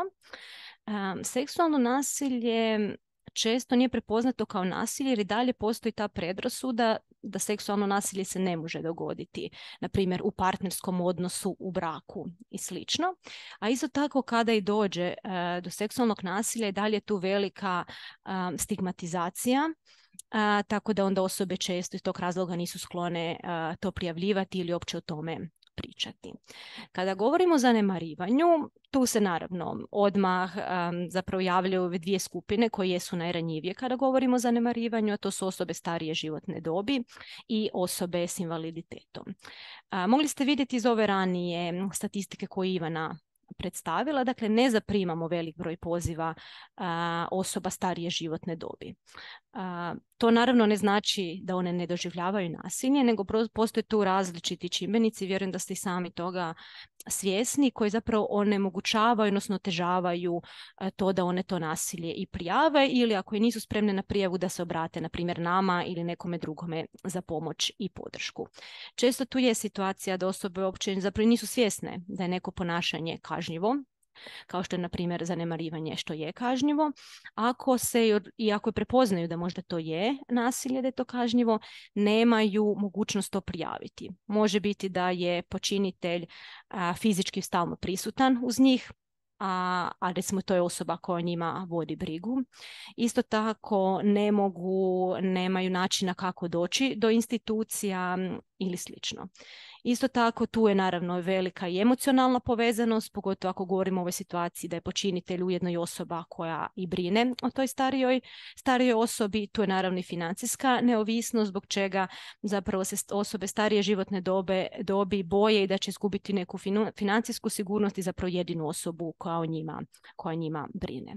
Um, seksualno nasilje često nije prepoznato kao nasilje jer i dalje postoji ta predrasuda da seksualno nasilje se ne može dogoditi, na primjer u partnerskom odnosu, u braku i slično. A isto tako kada i dođe uh, do seksualnog nasilja i dalje je tu velika um, stigmatizacija. A, tako da onda osobe često iz tog razloga nisu sklone a, to prijavljivati ili uopće o tome pričati. Kada govorimo o zanemarivanju, tu se naravno odmah um, zapravo javljaju ove dvije skupine koje jesu najranjivije kada govorimo o zanemarivanju, a to su osobe starije životne dobi i osobe s invaliditetom. A, mogli ste vidjeti iz ove ranije statistike koje Ivana predstavila, dakle ne zaprimamo velik broj poziva a, osoba starije životne dobi. A, to naravno ne znači da one ne doživljavaju nasilje, nego postoje tu različiti čimbenici, vjerujem da ste i sami toga svjesni, koji zapravo onemogućavaju, odnosno otežavaju to da one to nasilje i prijave, ili ako i nisu spremne na prijavu da se obrate, na primjer nama ili nekome drugome za pomoć i podršku. Često tu je situacija da osobe uopće zapravo nisu svjesne da je neko ponašanje kažnjivo, kao što je, na primjer, zanemarivanje što je kažnjivo. Ako se, i ako prepoznaju da možda to je nasilje, da je to kažnjivo, nemaju mogućnost to prijaviti. Može biti da je počinitelj a, fizički stalno prisutan uz njih, a, a recimo to je osoba koja njima vodi brigu. Isto tako ne mogu, nemaju načina kako doći do institucija ili slično. Isto tako tu je naravno velika i emocionalna povezanost, pogotovo ako govorimo o ovoj situaciji da je počinitelj ujedno i osoba koja i brine o toj starijoj, starijoj osobi. Tu je naravno i financijska neovisnost, zbog čega zapravo se osobe starije životne dobe, dobi boje i da će izgubiti neku finu, financijsku sigurnost i zapravo jedinu osobu koja o njima, koja njima brine.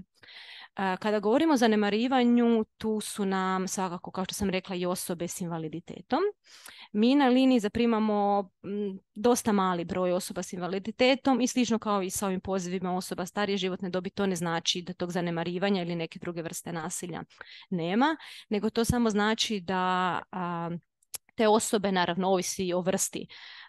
Kada govorimo o zanemarivanju, tu su nam svakako, kao što sam rekla, i osobe s invaliditetom. Mi na liniji zaprimamo m, dosta mali broj osoba s invaliditetom i slično kao i sa ovim pozivima osoba starije životne dobi. To ne znači da tog zanemarivanja ili neke druge vrste nasilja nema, nego to samo znači da a, te osobe, naravno ovisi o vrsti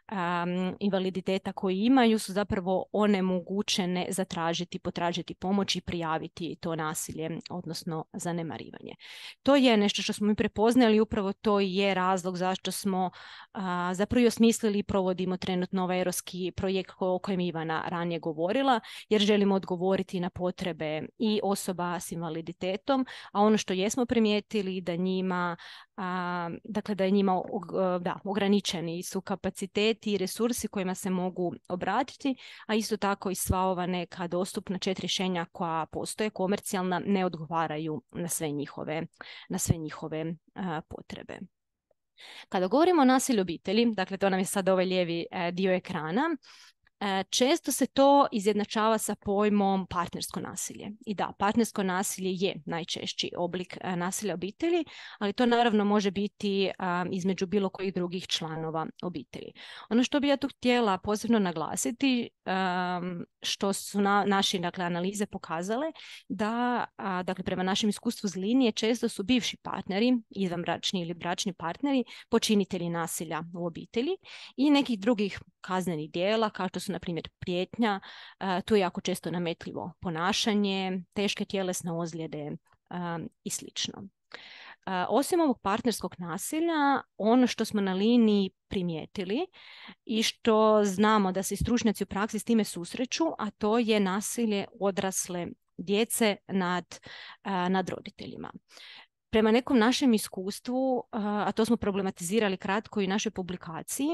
Um, invaliditeta koji imaju, su zapravo onemogućene zatražiti, potražiti pomoć i prijaviti to nasilje, odnosno zanemarivanje. To je nešto što smo mi prepoznali, upravo to je razlog zašto smo uh, zapravo i osmislili i provodimo trenutno ovaj europski projekt o kojem Ivana ranije govorila, jer želimo odgovoriti na potrebe i osoba s invaliditetom, a ono što jesmo primijetili da njima, uh, dakle da je njima uh, da, ograničeni su kapaciteti i resursi kojima se mogu obratiti, a isto tako i sva ova neka dostupna četiri rješenja koja postoje, komercijalna, ne odgovaraju na sve njihove, na sve njihove uh, potrebe. Kada govorimo o nasilju obitelji, dakle to nam je sad ovaj lijevi uh, dio ekrana, Često se to izjednačava sa pojmom partnersko nasilje. I da, partnersko nasilje je najčešći oblik nasilja obitelji, ali to naravno može biti um, između bilo kojih drugih članova obitelji. Ono što bi ja tu htjela posebno naglasiti, um, što su na, naše dakle, analize pokazale, da a, dakle, prema našem iskustvu s linije često su bivši partneri, izvanbračni ili bračni partneri, počinitelji nasilja u obitelji i nekih drugih kaznenih djela, kao što su na primjer prijetnja, tu je jako često nametljivo ponašanje, teške tjelesne ozljede i slično. Osim ovog partnerskog nasilja, ono što smo na liniji primijetili i što znamo da se stručnjaci u praksi s time susreću, a to je nasilje odrasle djece nad, nad roditeljima. Prema nekom našem iskustvu, a to smo problematizirali kratko i u našoj publikaciji,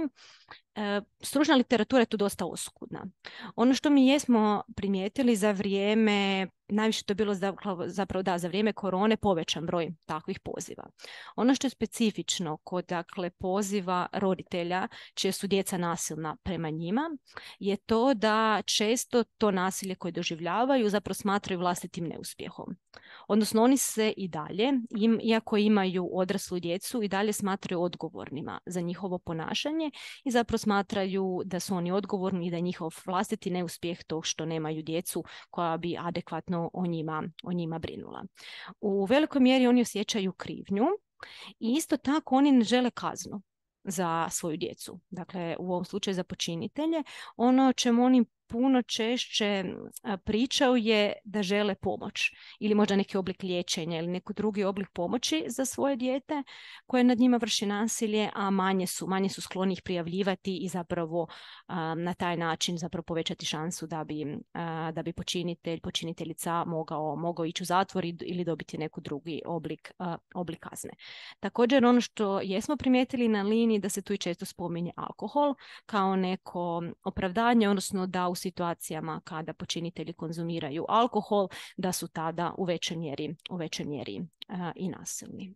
stručna literatura je tu dosta oskudna. Ono što mi jesmo primijetili za vrijeme, najviše to je bilo zapravo da, za vrijeme korone, povećan broj takvih poziva. Ono što je specifično kod dakle, poziva roditelja čije su djeca nasilna prema njima je to da često to nasilje koje doživljavaju zapravo smatraju vlastitim neuspjehom. Odnosno oni se i dalje, im, iako imaju odraslu djecu, i dalje smatraju odgovornima za njihovo ponašanje i zapravo smatraju da su oni odgovorni i da je njihov vlastiti neuspjeh to što nemaju djecu koja bi adekvatno o njima, o njima brinula. U velikoj mjeri oni osjećaju krivnju i isto tako oni ne žele kaznu za svoju djecu. Dakle, u ovom slučaju za počinitelje. Ono čemu oni puno češće pričaju je da žele pomoć ili možda neki oblik liječenja ili neki drugi oblik pomoći za svoje dijete koje nad njima vrši nasilje, a manje su, manje su skloni ih prijavljivati i zapravo a, na taj način zapravo povećati šansu da bi, a, da bi počinitelj, počiniteljica mogao, mogao ići u zatvor ili dobiti neku drugi oblik, a, oblik kazne. Također ono što jesmo primijetili na liniji da se tu i često spominje alkohol kao neko opravdanje, odnosno da u situacijama kada počinitelji konzumiraju alkohol, da su tada u većoj mjeri, u većoj mjeri uh, i nasilni.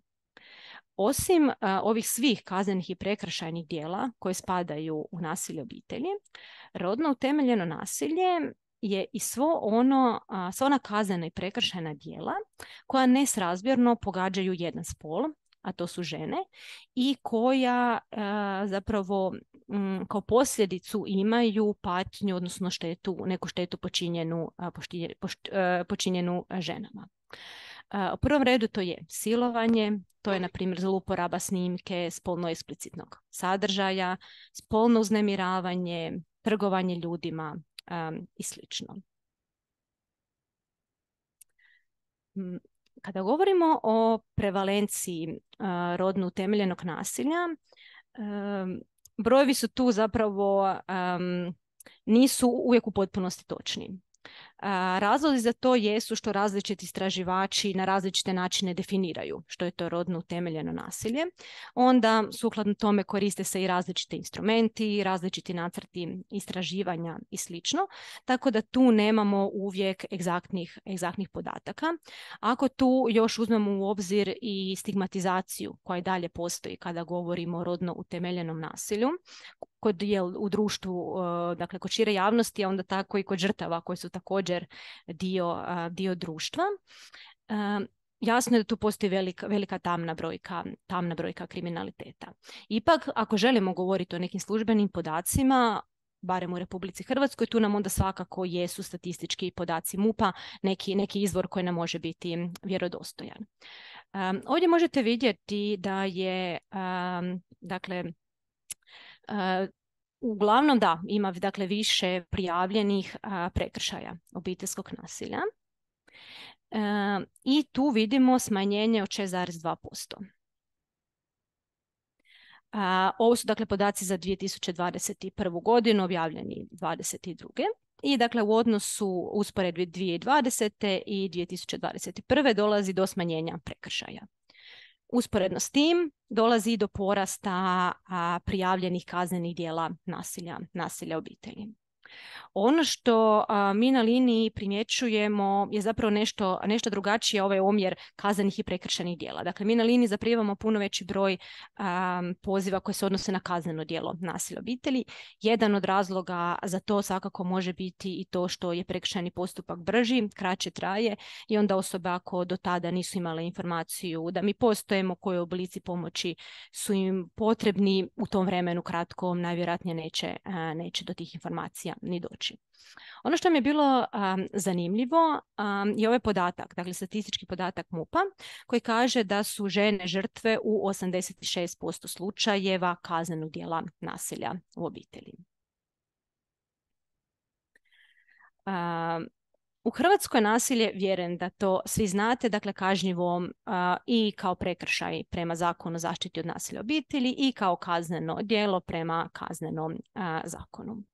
Osim uh, ovih svih kaznenih i prekršajnih djela koje spadaju u nasilje obitelji, rodno utemeljeno nasilje je i svo ono, uh, sva ona kaznena i prekršajna djela koja nesrazmjerno pogađaju jedan spol, a to su žene, i koja e, zapravo m, kao posljedicu imaju patnju, odnosno štetu, neku štetu počinjenu, pošti, pošt, e, počinjenu ženama. E, u prvom redu to je silovanje, to je na primjer zlouporaba snimke spolno eksplicitnog sadržaja, spolno uznemiravanje, trgovanje ljudima e, i slično. M, Kada govorimo o prevalenciji uh, rodno utemeljenog nasilja, um, brojevi su tu zapravo um, nisu uvijek u potpunosti točni. Uh, razlozi za to jesu što različiti istraživači na različite načine definiraju što je to rodno utemeljeno nasilje. Onda sukladno tome koriste se i različiti instrumenti, različiti nacrti istraživanja i slično, tako da tu nemamo uvijek egzaktnih, egzaktnih podataka. Ako tu još uzmemo u obzir i stigmatizaciju koja i dalje postoji kada govorimo o rodno utemeljenom nasilju, kod jel, u društvu, dakle kod šire javnosti, a onda tako i kod žrtava koji su također dio, dio društva. Jasno je da tu postoji velika, velika tamna brojka, tamna brojka kriminaliteta. Ipak, ako želimo govoriti o nekim službenim podacima, barem u Republici Hrvatskoj, tu nam onda svakako jesu statistički podaci MUP-a, neki, neki izvor koji nam može biti vjerodostojan. Um, ovdje možete vidjeti da je, um, dakle, Uh, uglavnom da, ima dakle više prijavljenih uh, prekršaja obiteljskog nasilja uh, i tu vidimo smanjenje od šest zarez dva posto. Uh, ovo su dakle podaci za dvije tisuće dvadeset prvu godinu, objavljeni dvadeset druge. I dakle u odnosu usporedbi dvije tisuće dvadesete i dvije tisuće dvadeset prve dolazi do smanjenja prekršaja. Usporedno s tim dolazi do porasta a, prijavljenih kaznenih djela nasilja, nasilja obitelji. Ono što a, mi na liniji primjećujemo je zapravo nešto, nešto drugačije, ovaj omjer kaznenih i prekršajnih djela. Dakle, mi na liniji zaprimamo puno veći broj a, poziva koji se odnose na kazneno djelo nasilja u obitelji. Jedan od razloga za to svakako može biti i to što je prekršajni postupak brži, kraće traje i onda osobe ako do tada nisu imale informaciju da mi postojimo, koji oblici pomoći su im potrebni u tom vremenu kratkom, najvjerojatnije neće, a, neće do tih informacija ni doći. Ono što mi je bilo um, zanimljivo um, je ovaj podatak, dakle statistički podatak MUP-a koji kaže da su žene žrtve u osamdeset šest posto slučajeva kaznenog djela nasilja u obitelji. Um, U Hrvatskoj nasilje, vjerujem da to svi znate, dakle kažnjivo uh, i kao prekršaj prema Zakonu o zaštiti od nasilja u obitelji i kao kazneno djelo prema kaznenom uh, zakonu.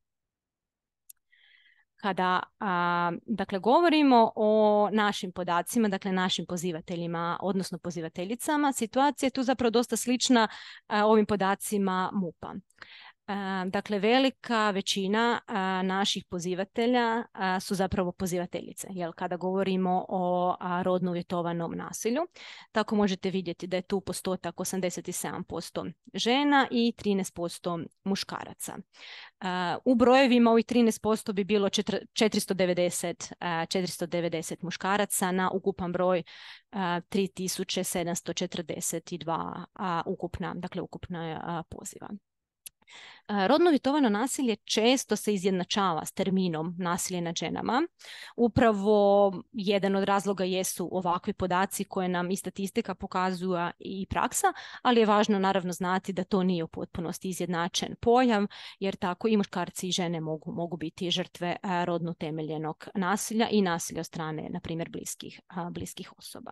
Kada a, dakle, govorimo o našim podacima, dakle našim pozivateljima, odnosno pozivateljicama, situacija je tu zapravo dosta slična a, ovim podacima MUP-a. Dakle, velika većina a, naših pozivatelja a, su zapravo pozivateljice, jel, kada govorimo o a, rodno uvjetovanom nasilju. Tako možete vidjeti da je tu postotak osamdeset sedam posto žena i trinaest posto muškaraca. A, u brojevima ovih trinaest posto bi bilo četiristo devedeset, a, četiristo devedeset muškaraca na ukupan broj a, tri tisuće sedamsto četrdeset dva a, ukupna, dakle ukupna a, poziva. Rodno uvjetovano nasilje često se izjednačava s terminom nasilje nad ženama. Upravo jedan od razloga jesu ovakvi podaci koje nam i statistika pokazuje i praksa, ali je važno naravno znati da to nije u potpunosti izjednačen pojam, jer tako i muškarci i žene mogu, mogu biti žrtve rodno utemeljenog nasilja i nasilja od strane, na primjer, bliskih, bliskih osoba.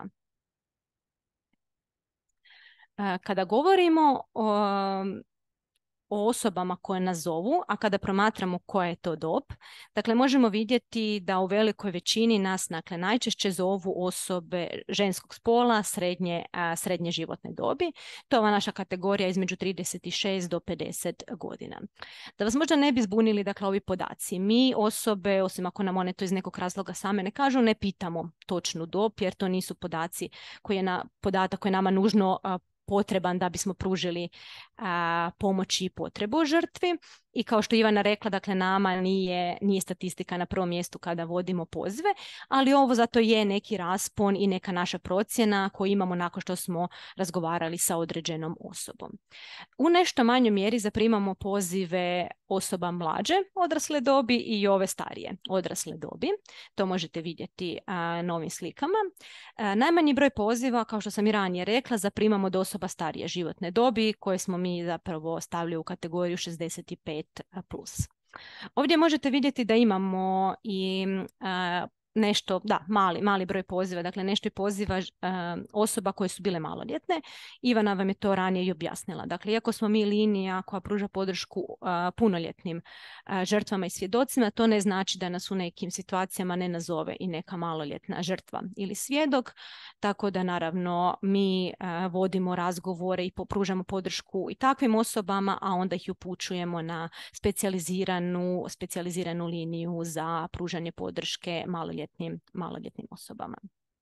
Kada govorimo o o osobama koje nas zovu, a kada promatramo koja je to dob, dakle možemo vidjeti da u velikoj većini nas, dakle, najčešće zovu osobe ženskog spola, srednje, a, srednje životne dobi. To je ova naša kategorija između trideset šest do pedeset godina. Da vas možda ne bi zbunili, dakle, ovi podaci, mi osobe, osim ako nam one to iz nekog razloga same ne kažu, ne pitamo točnu dob, jer to nisu podaci koji je na, podatak koji je nama nužno a, potreban da bismo pružili a, pomoć i potrebu žrtvi. I kao što Ivana rekla, dakle nama nije, nije statistika na prvom mjestu kada vodimo pozive, ali ovo zato je neki raspon i neka naša procjena koju imamo nakon što smo razgovarali sa određenom osobom. U nešto manjoj mjeri zaprimamo pozive osoba mlađe odrasle dobi i ove starije odrasle dobi. To možete vidjeti a, na ovim slikama. A, najmanji broj poziva, kao što sam i ranije rekla, zaprimamo od osoba starije životne dobi koje smo mi zapravo stavili u kategoriju šezdeset pet plus. Ovdje možete vidjeti da imamo i a, nešto, da, mali, mali broj poziva, dakle nešto i poziva a, osoba koje su bile maloljetne. Ivana vam je to ranije i objasnila. Dakle, iako smo mi linija koja pruža podršku a, punoljetnim a, žrtvama i svjedocima, to ne znači da nas u nekim situacijama ne nazove i neka maloljetna žrtva ili svjedok, tako da naravno mi a, vodimo razgovore i pružamo podršku i takvim osobama, a onda ih upućujemo na specijaliziranu, specijaliziranu liniju za pružanje podrške maloljetnim maloljetnim osobama.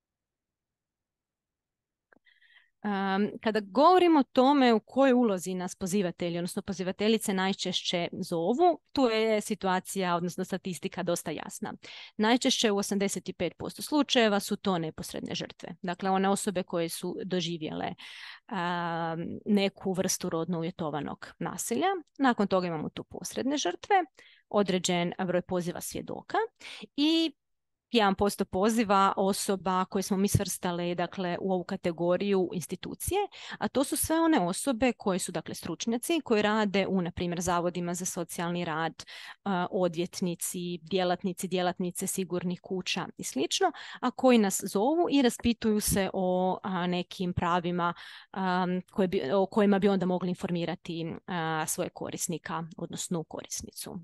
Um, kada govorimo o tome u kojoj ulozi nas pozivatelji, odnosno pozivateljice najčešće zovu, tu je situacija, odnosno statistika dosta jasna. Najčešće u osamdeset pet posto slučajeva su to neposredne žrtve. Dakle, one osobe koje su doživjele um, neku vrstu rodno uvjetovanog nasilja. Nakon toga imamo tu posredne žrtve, određen broj poziva svjedoka i jedan posto poziva osoba koje smo mi svrstali, dakle, u ovu kategoriju institucije, a to su sve one osobe koje su, dakle, stručnjaci koji rade u, na primjer, zavodima za socijalni rad, odvjetnici, djelatnici, djelatnice sigurnih kuća i slično, a koji nas zovu i raspituju se o nekim pravima koje bi, o kojima bi onda mogli informirati svoje korisnika, odnosno korisnicu.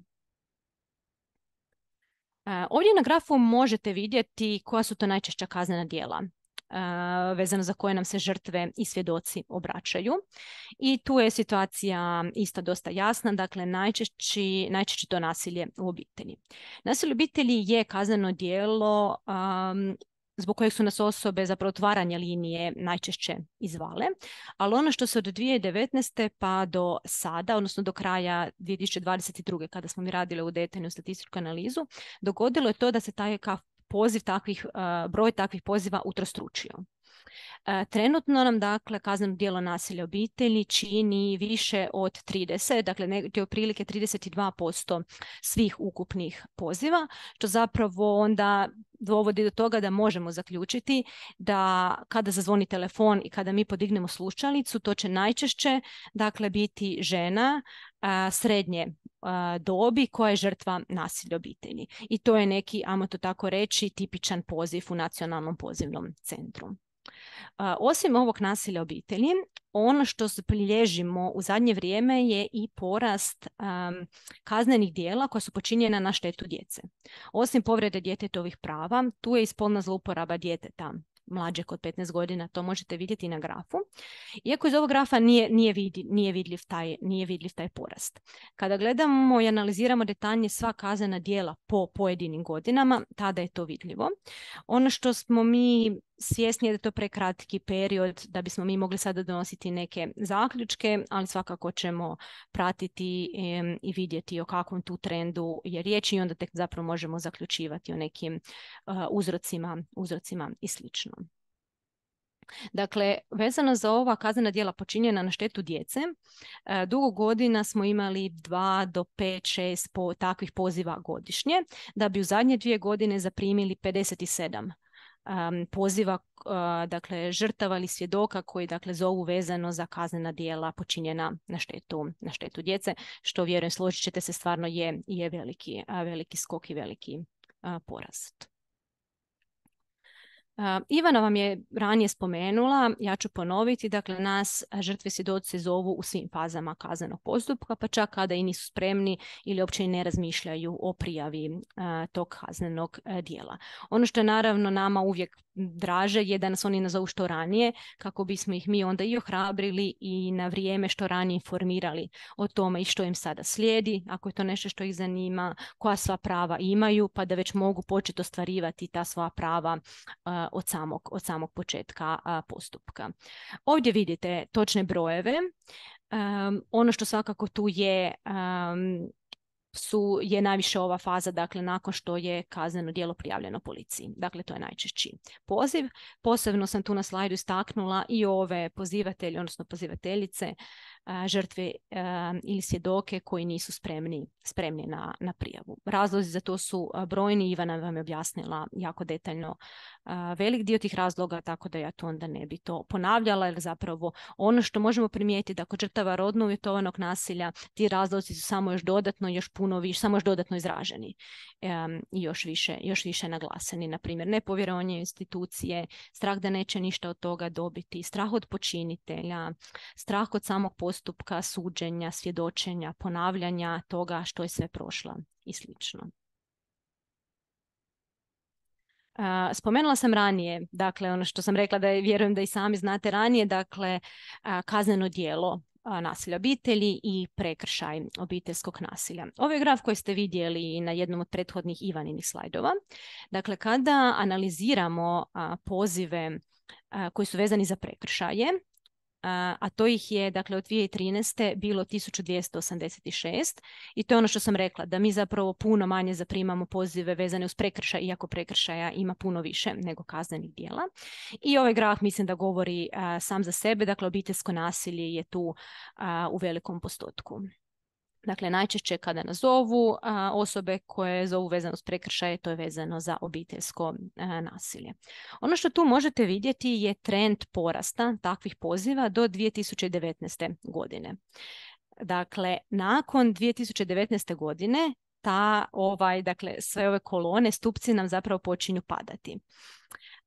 Ovdje na grafu možete vidjeti koja su to najčešća kaznena djela vezano za koje nam se žrtve i svjedoci obraćaju. I tu je situacija isto dosta jasna, dakle najčešći, najčešće to nasilje u obitelji. Nasilje u obitelji je kazneno djelo um, zbog kojeg su nas osobe za otvaranje linije najčešće izvale, ali ono što se od dvije tisuće devetnaeste pa do sada, odnosno do kraja dvije tisuće dvadeset druge kada smo mi radili u detaljnu statističku analizu, dogodilo je to da se taj poziv takvih, broj takvih poziva utrostručio. Trenutno nam dakle kazneno djelo nasilja u obitelji čini više od trideset, dakle negdje otprilike trideset dva posto svih ukupnih poziva, što zapravo onda dovodi do toga da možemo zaključiti da kada zazvoni telefon i kada mi podignemo slušalicu, to će najčešće dakle biti žena a, srednje a, dobi koja je žrtva nasilja u obitelji. I to je neki, ajmo to tako reći, tipičan poziv u nacionalnom pozivnom centru. Uh, osim ovog nasilja u obitelji, ono što se bilježimo u zadnje vrijeme je i porast um, kaznenih djela koja su počinjena na štetu djece. Osim povrede djetetovih prava, tu je i spolna zlouporaba djeteta mlađeg od petnaest godina, to možete vidjeti na grafu. Iako iz ovog grafa nije, nije, vidi, nije, vidljiv taj, nije vidljiv taj porast. Kada gledamo i analiziramo detaljnije sva kaznena djela po pojedinim godinama, tada je to vidljivo. Ono što smo mi svjesni je da je to prekratki period da bismo mi mogli sada donositi neke zaključke, ali svakako ćemo pratiti e, i vidjeti o kakvom tu trendu je riječ i onda tek zapravo možemo zaključivati o nekim uh, uzrocima, uzrocima i slično. Dakle, vezano za ova kaznena djela počinjena na štetu djece, e, dugo godina smo imali dva do pet, šest po takvih poziva godišnje, da bi u zadnje dvije godine zaprimili pedeset sedam Um, poziva uh, dakle žrtava ili svjedoka koji dakle zovu vezano za kaznena djela počinjena na štetu, na štetu djece, što vjerujem složit ćete se stvarno je, je veliki, uh, veliki skok i veliki uh, porast. Uh, Ivana vam je ranije spomenula, ja ću ponoviti, dakle nas žrtve svjedoci zovu u svim fazama kaznenog postupka, pa čak kada i nisu spremni ili uopće ne razmišljaju o prijavi uh, tog kaznenog uh, djela. Ono što je naravno nama uvijek draže je da nas oni nazovu što ranije, kako bismo ih mi onda i ohrabrili i na vrijeme što ranije informirali o tome i što im sada slijedi, ako je to nešto što ih zanima, koja sva prava imaju, pa da već mogu početi ostvarivati ta sva prava uh, od, samog, od samog početka uh, postupka. Ovdje vidite točne brojeve. Um, ono što svakako tu je um, su, je najviše ova faza, dakle, nakon što je kazneno djelo prijavljeno policiji. Dakle, to je najčešći poziv. Posebno sam tu na slajdu istaknula i ove pozivatelje, odnosno pozivateljice, a, žrtve a, ili svjedoke koji nisu spremni, spremni na, na prijavu. Razlozi za to su brojni, Ivana vam je objasnila jako detaljno a, velik dio tih razloga, tako da ja to onda ne bi to ponavljala, jer zapravo ono što možemo primijetiti da kod žrtava rodno uvjetovanog nasilja ti razlozi su samo još dodatno, još puno više, samo još dodatno izraženi um, i još više, još više naglaseni. Na primjer, nepovjerovanje u institucije, strah da neće ništa od toga dobiti, strah od počinitelja, strah od samog postupka, suđenja, svjedočenja, ponavljanja toga što je sve prošla i slično. Uh, spomenula sam ranije, dakle ono što sam rekla da je, vjerujem da i sami znate ranije, dakle uh, kazneno djelo nasilja obitelji i prekršaj obiteljskog nasilja. Ovo je graf koji ste vidjeli na jednom od prethodnih Ivaninih slajdova. Dakle, kada analiziramo a, pozive a, koji su vezani za prekršaje, a, a to ih je dakle od dvije tisuće trinaeste bilo tisuću dvjesto osamdeset šest i to je ono što sam rekla, da mi zapravo puno manje zaprimamo pozive vezane uz prekršaj, iako prekršaja ima puno više nego kaznenih djela. I ovaj graf mislim da govori a, sam za sebe, dakle obiteljsko nasilje je tu a, u velikom postotku. Dakle, najčešće kada nas zovu a, osobe koje zovu vezano s prekršaje, to je vezano za obiteljsko a, nasilje. Ono što tu možete vidjeti je trend porasta takvih poziva do dvije tisuće devetnaeste godine. Dakle, nakon dvije tisuće devetnaeste godine ta ovaj, dakle, sve ove kolone, stupci nam zapravo počinju padati.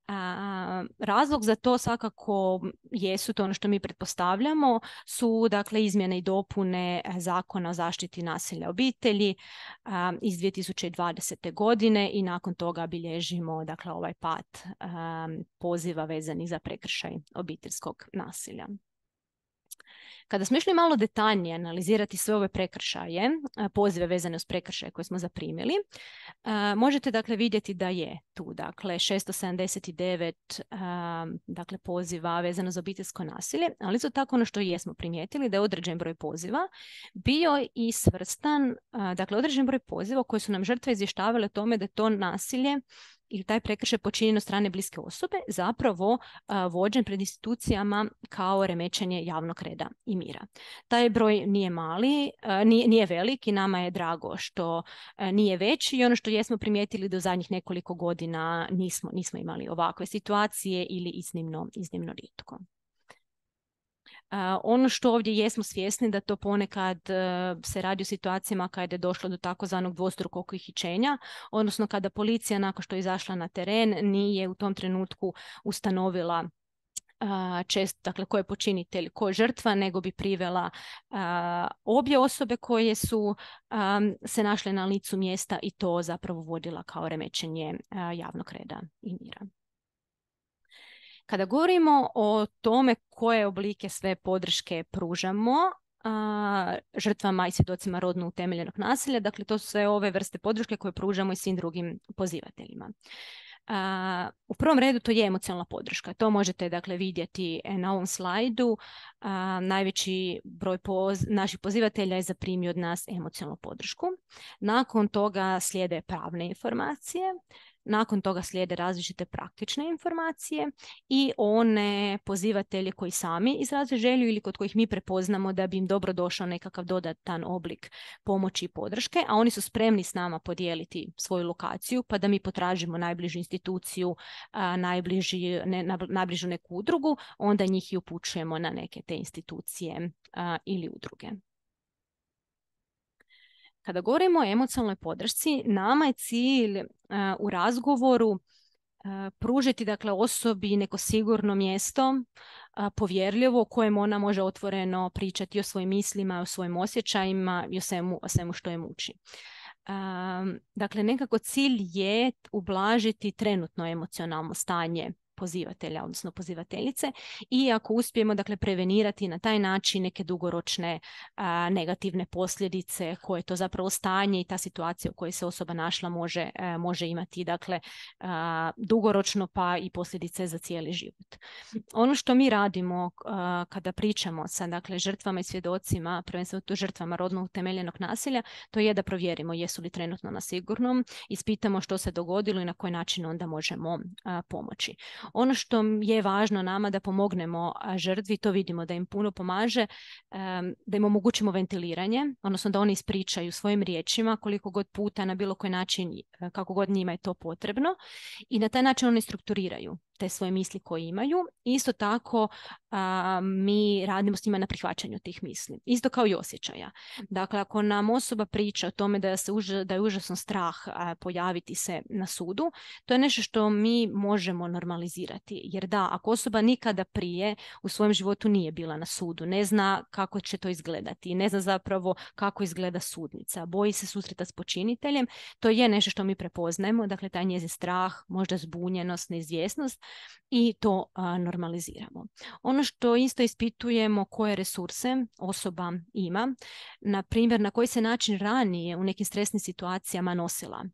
A, razlog za to svakako jesu, to ono što mi pretpostavljamo, su dakle izmjene i dopune Zakona o zaštiti nasilja u obitelji a, iz dvije tisuće dvadesete. godine i nakon toga bilježimo dakle ovaj pad a, poziva vezanih za prekršaj obiteljskog nasilja. Kada smo išli malo detaljnije analizirati sve ove prekršaje, pozive vezane uz prekršaje koje smo zaprimili, možete dakle vidjeti da je tu dakle šesto sedamdeset devet dakle poziva vezano za obiteljsko nasilje, ali isto tako ono što jesmo primijetili da je određen broj poziva bio i svrstan, dakle određen broj poziva koji su nam žrtve izvještavale o tome da je to nasilje ili taj prekršaj počinjen od strane bliske osobe zapravo a, vođen pred institucijama kao remećenje javnog reda i mira. Taj broj nije mali, a, nije, nije velik i nama je drago što a, nije veći i ono što jesmo primijetili do zadnjih nekoliko godina nismo, nismo imali ovakve situacije ili iznimno, iznimno rijetko. Uh, ono što ovdje jesmo svjesni da to ponekad uh, se radi o situacijama kada je došlo do takozvanog dvostrukog uhićenja, odnosno kada policija nakon što je izašla na teren nije u tom trenutku ustanovila uh, čest, dakle ko je počinitelj, ko je žrtva, nego bi privela uh, obje osobe koje su um, se našle na licu mjesta i to zapravo vodila kao remećenje uh, javnog reda i mira. Kada govorimo o tome koje oblike sve podrške pružamo a, žrtvama i svjedocima rodno utemeljenog nasilja, dakle to su sve ove vrste podrške koje pružamo i svim drugim pozivateljima. A, u prvom redu to je emocionalna podrška. To možete dakle vidjeti na ovom slajdu. A, najveći broj poz naših pozivatelja je zaprimio od nas emocionalnu podršku. Nakon toga slijede pravne informacije. Nakon toga slijede različite praktične informacije i one pozivatelje koji sami izraze želju ili kod kojih mi prepoznamo da bi im dobro došao nekakav dodatan oblik pomoći i podrške, a oni su spremni s nama podijeliti svoju lokaciju pa da mi potražimo najbližu instituciju, a, najbliži, ne, na, najbližu neku udrugu, onda njih i upućujemo na neke te institucije a, ili udruge. Kada govorimo o emocionalnoj podršci, nama je cilj uh, u razgovoru uh, pružiti dakle, osobi neko sigurno mjesto, uh, povjerljivo u kojem ona može otvoreno pričati o svojim mislima, o svojim osjećajima i o svemu, o svemu što je muči. Uh, dakle, nekako cilj je ublažiti trenutno emocionalno stanje pozivatelja, odnosno pozivateljice i ako uspijemo dakle prevenirati na taj način neke dugoročne a, negativne posljedice koje to zapravo stanje i ta situacija u kojoj se osoba našla može, a, može imati dakle a, dugoročno pa i posljedice za cijeli život. Ono što mi radimo a, kada pričamo sa dakle žrtvama i svjedocima, prvenstveno to žrtvama rodno utemeljenog nasilja, to je da provjerimo jesu li trenutno na sigurnom, ispitamo što se dogodilo i na koji način onda možemo a, pomoći. Ono što je važno nama da pomognemo žrtvi, to vidimo da im puno pomaže, da im omogućimo ventiliranje, odnosno da oni ispričaju svojim riječima koliko god puta na bilo koji način, kako god njima je to potrebno i na taj način oni strukturiraju te svoje misli koje imaju. Isto tako a, mi radimo s njima na prihvaćanju tih misli. Isto kao i osjećaja. Dakle, ako nam osoba priča o tome da, se už, da je užasan strah a, pojaviti se na sudu, to je nešto što mi možemo normalizirati. Jer da, ako osoba nikada prije u svojem životu nije bila na sudu, ne zna kako će to izgledati, ne zna zapravo kako izgleda sudnica, boji se susreta s počiniteljem, to je nešto što mi prepoznajemo, dakle taj njezin strah, možda zbunjenost, neizvjesnost, i to a, normaliziramo. Ono što isto ispitujemo koje resurse osoba ima, na primjer na koji se način ranije u nekim stresnim situacijama nosila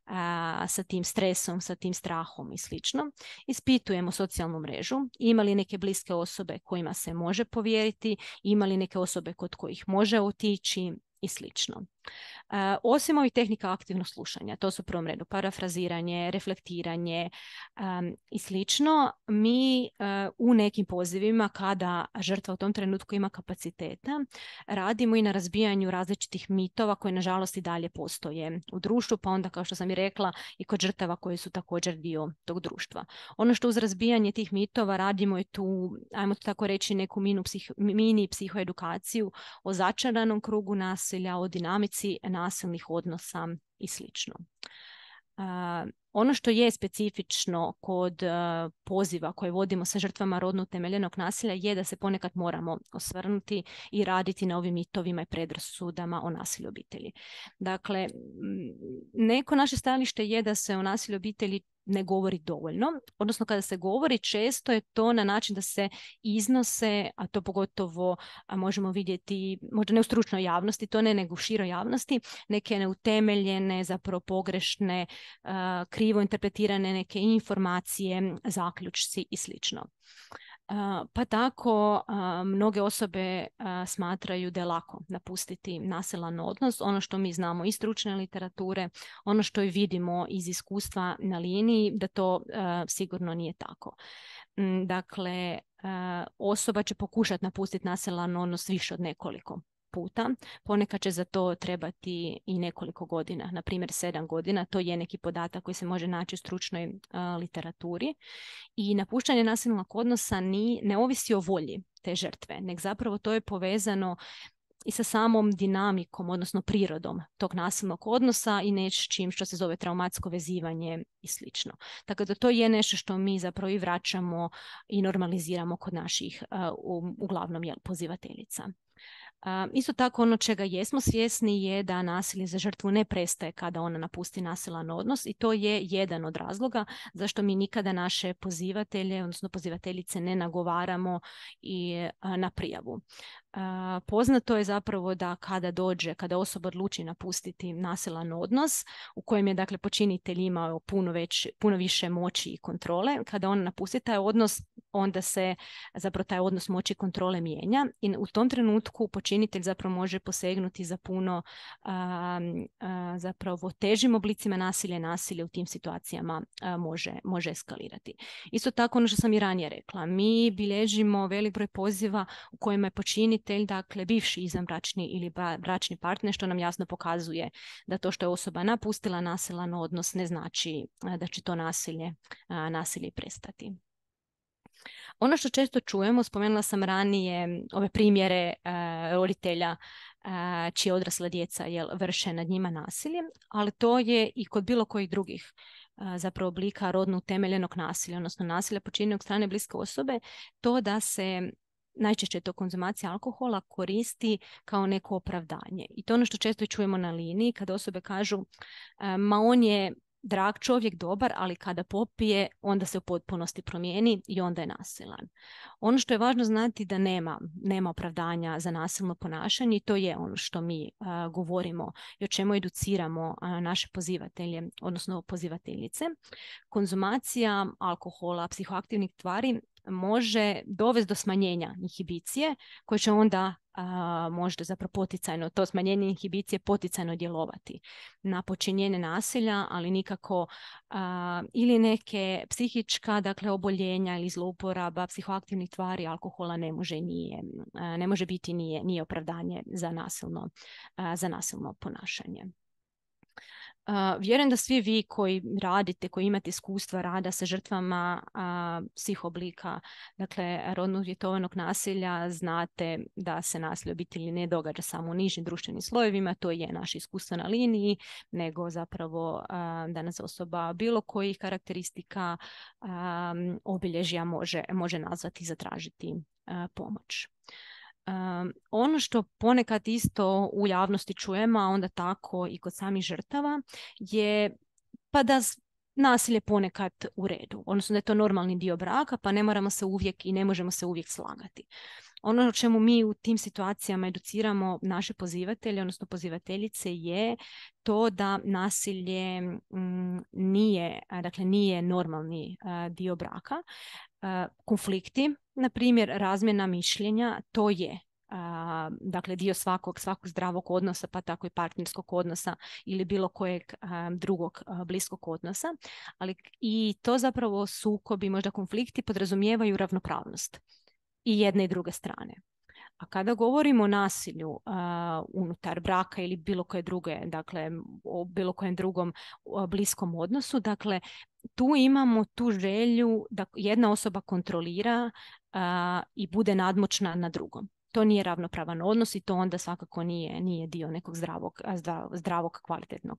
a, sa tim stresom, sa tim strahom i slično. Ispitujemo socijalnu mrežu, ima li neke bliske osobe kojima se može povjeriti, ima li neke osobe kod kojih može otići i slično. Uh, osim ovih tehnika aktivnog slušanja, to su u prvom redu parafraziranje, reflektiranje um, i slično, mi uh, u nekim pozivima kada žrtva u tom trenutku ima kapaciteta, radimo i na razbijanju različitih mitova koji nažalost i dalje postoje u društvu, pa onda kao što sam i rekla i kod žrtava koji su također dio tog društva. Ono što uz razbijanje tih mitova radimo je tu, ajmo to tako reći, neku mini, psih, mini psihoedukaciju o začaranom krugu nasilja, o dinamici nasilnih odnosa i slično. Uh, Ono što je specifično kod uh, poziva koje vodimo sa žrtvama rodno utemeljenog nasilja je da se ponekad moramo osvrnuti i raditi na ovim mitovima i predrasudama o nasilju u obitelji. Dakle, neko naše stajalište je da se o nasilju u obitelji ne govori dovoljno, odnosno kada se govori često je to na način da se iznose, a to pogotovo a možemo vidjeti, možda ne u stručnoj javnosti, to ne nego u široj javnosti, neke neutemeljene, zapravo pogrešne, uh, krivo interpretirane neke informacije, zaključci i slično. Uh, pa tako uh, mnoge osobe uh, smatraju da je lako napustiti nasilan odnos. Ono što mi znamo iz stručne literature, ono što i vidimo iz iskustva na liniji, da to uh, sigurno nije tako. Mm, dakle, uh, osoba će pokušati napustiti nasilan odnos više od nekoliko puta. Ponekad će za to trebati i nekoliko godina, na primjer sedam godina. To je neki podatak koji se može naći u stručnoj uh, literaturi. I napuštanje nasilnog odnosa ni, ne ovisi o volji te žrtve, nego zapravo to je povezano i sa samom dinamikom, odnosno prirodom tog nasilnog odnosa i nečim što se zove traumatsko vezivanje i slično. Tako da to je nešto što mi zapravo i vraćamo i normaliziramo kod naših uh, uglavnom jel, pozivateljica. Uh, isto tako ono čega jesmo svjesni je da nasilje za žrtvu ne prestaje kada ona napusti nasilan odnos i to je jedan od razloga zašto mi nikada naše pozivatelje, odnosno pozivateljice ne nagovaramo i uh, na prijavu. Uh, poznato je zapravo da kada dođe, kada osoba odluči napustiti nasilan odnos u kojem je dakle počinitelj imao puno, već, puno više moći i kontrole, kada on napusti taj odnos, onda se zapravo taj odnos moći i kontrole mijenja i u tom trenutku počinitelj zapravo može posegnuti za puno a, a, zapravo težim oblicima nasilja. Nasilje u tim situacijama a, može, može eskalirati. Isto tako ono što sam i ranije rekla, mi bilježimo velik broj poziva u kojima je počinitelj, dakle bivši izvanbračni ili bračni partner, što nam jasno pokazuje da to što je osoba napustila nasilan odnos ne znači a, da će to nasilje, a, nasilje prestati. Ono što često čujemo, spomenula sam ranije ove primjere uh, roditelja uh, čije odrasla djeca jel, vrše nad njima nasilje, ali to je i kod bilo kojih drugih uh, zapravo oblika rodno utemeljenog nasilja, odnosno nasilja počinjenog strane bliske osobe, to da se najčešće to konzumacija alkohola koristi kao neko opravdanje. I to ono što često čujemo na liniji kada osobe kažu uh, ma on je drag čovjek, dobar, ali kada popije, onda se u potpunosti promijeni i onda je nasilan. Ono što je važno znati da nema, nema opravdanja za nasilno ponašanje i to je ono što mi uh, govorimo i o čemu educiramo uh, naše pozivatelje, odnosno pozivateljice. Konzumacija alkohola, psihoaktivnih tvari može dovesti do smanjenja inhibicije koje će onda a, možda zapravo poticajno, to smanjenje inhibicije poticajno djelovati na počinjenje nasilja, ali nikako a, ili neke psihička, dakle oboljenja ili zlouporaba psihoaktivnih tvari, alkohola ne može nije, a, ne može biti nije, nije opravdanje za nasilno, a, za nasilno ponašanje. Uh, vjerujem da svi vi koji radite, koji imate iskustva rada sa žrtvama uh, svih oblika, dakle, rodno uvjetovanog nasilja, znate da se nasilje u obitelji ne događa samo u nižim društvenim slojevima, to je naše iskustvo na liniji, nego zapravo uh, danas osoba bilo kojih karakteristika um, obilježja može, može nazvati i zatražiti uh, pomoć. Um, ono što ponekad isto u javnosti čujemo, a onda tako i kod samih žrtava, je pa da nasilje ponekad u redu, odnosno da je to normalni dio braka, pa ne moramo se uvijek i ne možemo se uvijek slagati. Ono o čemu mi u tim situacijama educiramo naše pozivatelje, odnosno pozivateljice, je to da nasilje mm, nije, dakle, nije normalni uh, dio braka. Uh, konflikti, na primjer razmjena mišljenja, to je Uh, dakle dio svakog, svakog zdravog odnosa, pa tako i partnerskog odnosa ili bilo kojeg um, drugog uh, bliskog odnosa, ali i to zapravo sukobi, možda konflikti podrazumijevaju ravnopravnost i jedne i druge strane. A kada govorimo o nasilju uh, unutar braka ili bilo koje druge, dakle o bilo kojem drugom uh, bliskom odnosu, dakle tu imamo tu želju da jedna osoba kontrolira uh, i bude nadmoćna na drugom. To nije ravnopravan odnos i to onda svakako nije, nije dio nekog zdravog, zdravog kvalitetnog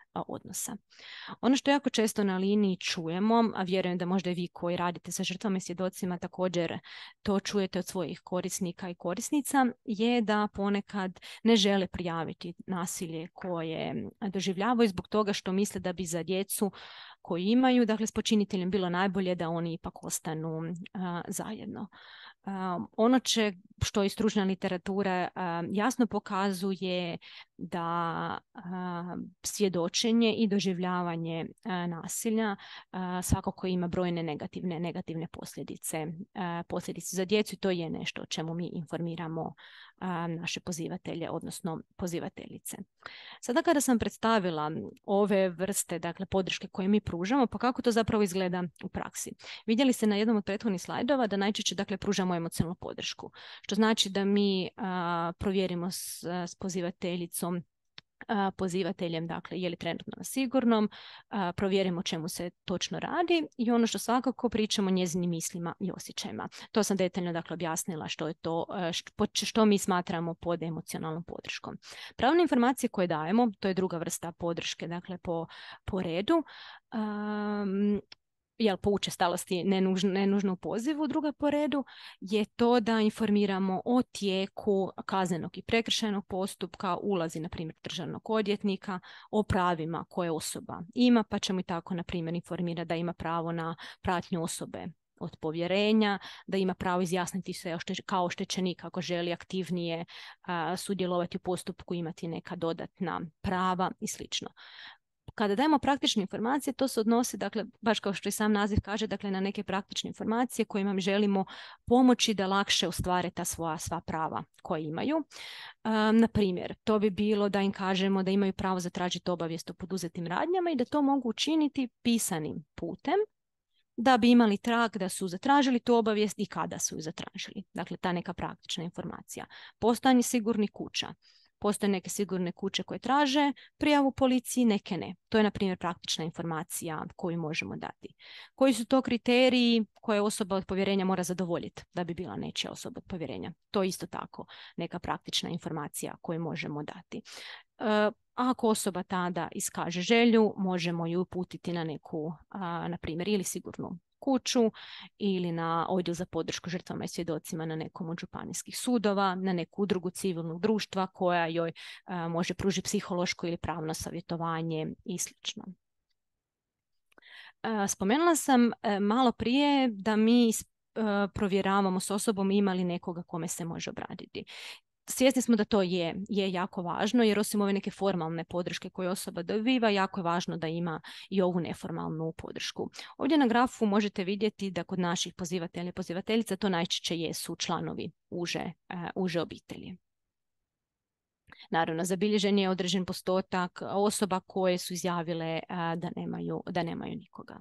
odnosa. Ono što jako često na liniji čujemo, a vjerujem da možda i vi koji radite sa žrtvama i svjedocima također to čujete od svojih korisnika i korisnica, je da ponekad ne žele prijaviti nasilje koje doživljavaju zbog toga što misle da bi za djecu koji imaju, dakle s počiniteljem, bilo najbolje da oni ipak ostanu a, zajedno. Um, ono će, što i stručna literatura um, jasno pokazuje, da uh, svjedočenje i doživljavanje uh, nasilja uh, svakako ima brojne negativne, negativne posljedice, uh, posljedice za djecu, i to je nešto o čemu mi informiramo uh, naše pozivatelje, odnosno pozivateljice. Sada kada sam predstavila ove vrste, dakle, podrške koje mi pružamo, pa kako to zapravo izgleda u praksi. Vidjeli ste na jednom od prethodnih slajdova da najčešće, dakle, pružamo emocionalnu podršku, što znači da mi a, provjerimo s, s pozivateljicom, a, pozivateljem, dakle, je li trenutno na sigurnom, a, provjerimo čemu se točno radi i ono što svakako pričamo o njezinim mislima i osjećajima. To sam detaljno, dakle, objasnila što je to, što, što mi smatramo pod emocionalnom podrškom. Pravne informacije koje dajemo, to je druga vrsta podrške, dakle, po, po redu. Um, jel, po učestalosti nenužno, nenužno u pozivu. Druga po redu je to da informiramo o tijeku kaznenog i prekršajnog postupka, ulazi, na primjer, državnog odvjetnika, o pravima koje osoba ima, pa ćemo i tako, na primjer, informirati da ima pravo na pratnju osobe od povjerenja, da ima pravo izjasniti se kao oštećenik ako želi aktivnije a, sudjelovati u postupku, imati neka dodatna prava i slično. Kada dajemo praktične informacije, to se odnosi, dakle, baš kao što i sam naziv kaže, dakle, na neke praktične informacije kojima im želimo pomoći da lakše ostvare ta svoja sva prava koje imaju. Um, na primjer, to bi bilo da im kažemo da imaju pravo zatražiti obavijest o poduzetim radnjama i da to mogu učiniti pisanim putem, da bi imali trag da su zatražili tu obavijest i kada su ju zatražili. Dakle, ta neka praktična informacija. Postojanje sigurnih kuća. Postoje neke sigurne kuće koje traže prijavu policiji, neke ne. To je, na primjer, praktična informacija koju možemo dati. Koji su to kriteriji koje osoba od povjerenja mora zadovoljiti da bi bila nečija osoba od povjerenja? To je isto tako neka praktična informacija koju možemo dati. E, ako osoba tada iskaže želju, možemo ju uputiti na neku, a, na primjer, ili sigurnu kuću ili na odjel za podršku žrtvama i svjedocima na nekom od županijskih sudova, na neku udrugu civilnog društva koja joj a, može pružiti psihološko ili pravno savjetovanje i slično. A, spomenula sam a, malo prije da mi a, provjeravamo s osobom ima li nekoga kome se može obratiti. Svjesni smo da to je, je jako važno, jer osim ove neke formalne podrške koje osoba dobiva, jako je važno da ima i ovu neformalnu podršku. Ovdje na grafu možete vidjeti da kod naših pozivatelja i pozivateljica to najčešće jesu članovi uže, uh, uže obitelji. Naravno, zabilježen je određen postotak osoba koje su izjavile uh, da nemaju, da nemaju nikoga.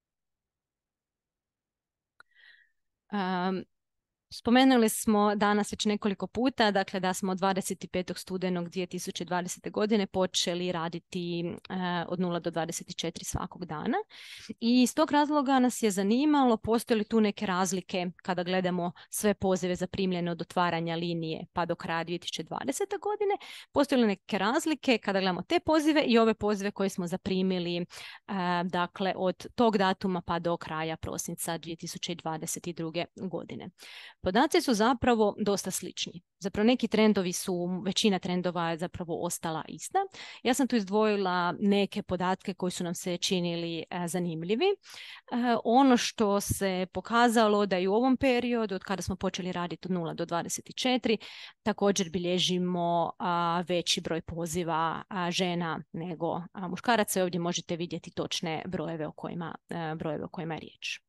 Um, Spomenuli smo danas već nekoliko puta, dakle, da smo dvadeset petog studenog dvije tisuće dvadesete. godine počeli raditi uh, od nula do dvadeset četiri svakog dana. I iz tog razloga nas je zanimalo postoje li tu neke razlike kada gledamo sve pozive zaprimljene od otvaranja linije pa do kraja dvije tisuće dvadesete. godine. Postoje li neke razlike kada gledamo te pozive i ove pozive koje smo zaprimili uh, dakle, od tog datuma pa do kraja prosinca dvije tisuće dvadeset druge. godine. Podaci su zapravo dosta slični. Zapravo neki trendovi su, većina trendova je zapravo ostala ista. Ja sam tu izdvojila neke podatke koji su nam se činili e, zanimljivi. E, ono što se pokazalo da i u ovom periodu, od kada smo počeli raditi od nula do dvadeset četiri, također bilježimo a, veći broj poziva a, žena nego a, muškaraca. Ovdje možete vidjeti točne brojeve o kojima, a, brojeve o kojima je riječ.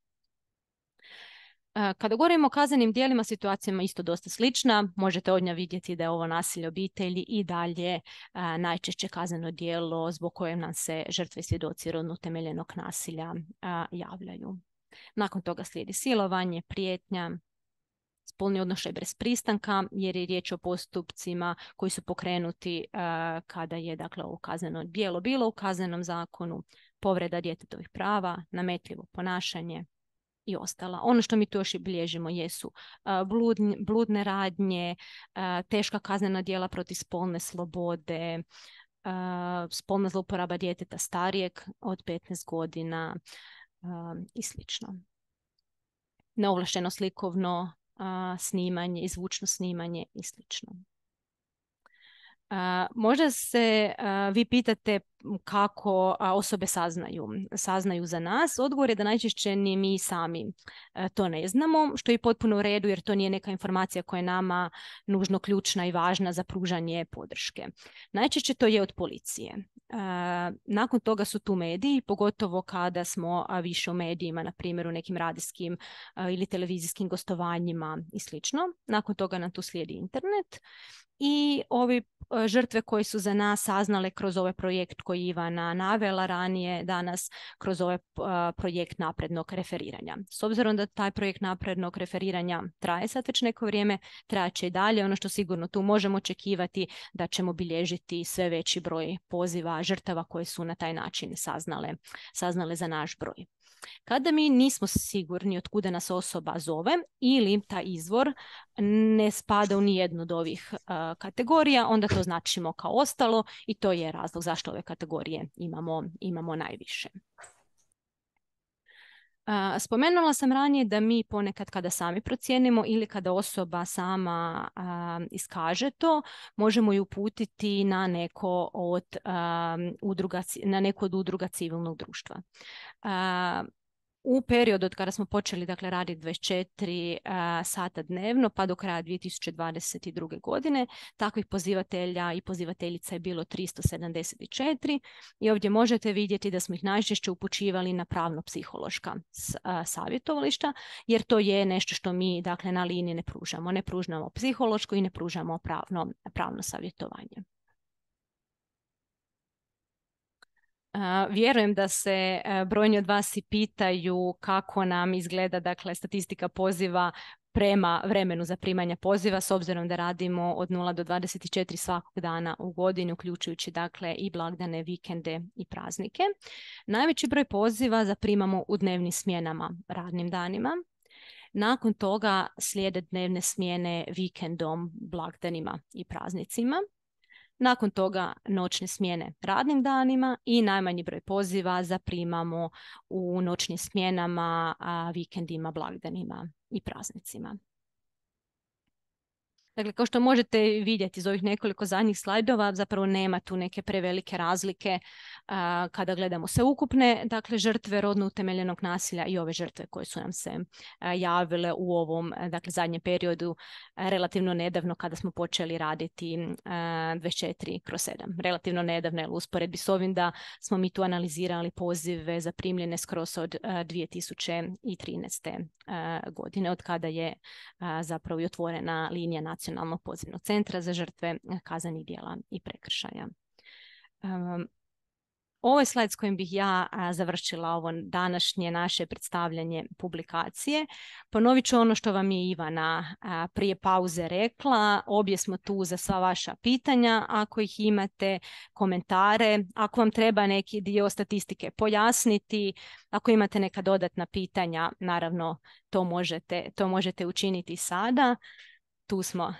Kada govorimo o kaznenim djelima, situacijama isto dosta slična. Možete od nja vidjeti da je ovo nasilje obitelji i dalje a, najčešće kazneno djelo zbog kojeg nam se žrtve i svjedoci rodno utemeljenog nasilja a, javljaju. Nakon toga slijedi silovanje, prijetnja, spolni odnošaj bez pristanka, jer je riječ o postupcima koji su pokrenuti a, kada je, dakle, ovo kazneno djelo bilo u kaznenom zakonu, povreda djetetovih prava, nametljivo ponašanje i ostala. Ono što mi tu još i bilježimo jesu uh, bludne, bludne radnje, uh, teška kaznena djela protiv spolne slobode, spolna zlouporaba djeteta starijeg od petnaest godina i slično. Neovlašteno slikovno snimanje, zvučno snimanje i slično. Uh, možda se uh, vi pitate kako uh, osobe saznaju, saznaju za nas. Odgovor je da najčešće ni mi sami uh, to ne znamo, što je potpuno u redu jer to nije neka informacija koja je nama nužno ključna i važna za pružanje podrške. Najčešće to je od policije. Uh, nakon toga su tu mediji, pogotovo kada smo uh, više u medijima, na primjer u nekim radijskim uh, ili televizijskim gostovanjima i slično. Nakon toga nam tu slijedi internet. I ovi žrtve koji su za nas saznale kroz ovaj projekt koji Ivana navela ranije danas, kroz ovaj projekt naprednog referiranja. S obzirom da taj projekt naprednog referiranja traje sad već neko vrijeme, trajaće i dalje. Ono što sigurno tu možemo očekivati da ćemo bilježiti sve veći broj poziva žrtava koje su na taj način saznale, saznale za naš broj. Kada mi nismo sigurni od kuda nas osoba zove ili taj izvor ne spada u nijednu od ovih uh, kategorija, onda to značimo kao ostalo i to je razlog zašto ove kategorije imamo, imamo najviše. Uh, spomenula sam ranije da mi ponekad kada sami procijenimo ili kada osoba sama uh, iskaže to, možemo ju uputiti na neko od um, udruga, na neku od udruga civilnog društva. Uh, U periodu od kada smo počeli dakle, raditi dvadeset četiri uh, sata dnevno pa do kraja dvije tisuće dvadeset druge. godine takvih pozivatelja i pozivateljica je bilo tristo sedamdeset četiri i ovdje možete vidjeti da smo ih najčešće upućivali na pravno-psihološka uh, savjetovališta jer to je nešto što mi dakle, na liniji ne pružamo. Ne pružamo psihološko i ne pružamo pravno, pravno savjetovanje. Uh, vjerujem da se uh, brojni od vas i pitaju kako nam izgleda dakle, statistika poziva prema vremenu zaprimanja poziva s obzirom da radimo od nula do dvadeset četiri svakog dana u godini, uključujući dakle, i blagdane, vikende i praznike. Najveći broj poziva zaprimamo u dnevnim smjenama, radnim danima. Nakon toga slijede dnevne smjene vikendom, blagdanima i praznicima. Nakon toga noćne smjene radnim danima i najmanji broj poziva zaprimamo u noćnim smjenama, a, vikendima, blagdanima i praznicima. Dakle, kao što možete vidjeti iz ovih nekoliko zadnjih slajdova, zapravo nema tu neke prevelike razlike a, kada gledamo sve ukupne, dakle, žrtve rodno utemeljenog nasilja i ove žrtve koje su nam se a, javile u ovom, dakle, zadnjem periodu, a, relativno nedavno kada smo počeli raditi a, dvadeset četiri kroz sedam. Relativno nedavno, u usporedbi s ovim da smo mi tu analizirali pozive zaprimljene skroz od a, dvije tisuće trinaeste. A, godine, od kada je a, zapravo i otvorena linija nacionalnog Nacionalnog pozivnog centra za žrtve kaznenih djela i prekršaja. Um, ovo je slajd s kojim bih ja a, završila ovo današnje naše predstavljanje publikacije. Ponovit ću ono što vam je Ivana a, prije pauze rekla. Obje smo tu za sva vaša pitanja. Ako ih imate, komentare, ako vam treba neki dio statistike pojasniti, ako imate neka dodatna pitanja, naravno to možete, to možete učiniti sada. Tu smo.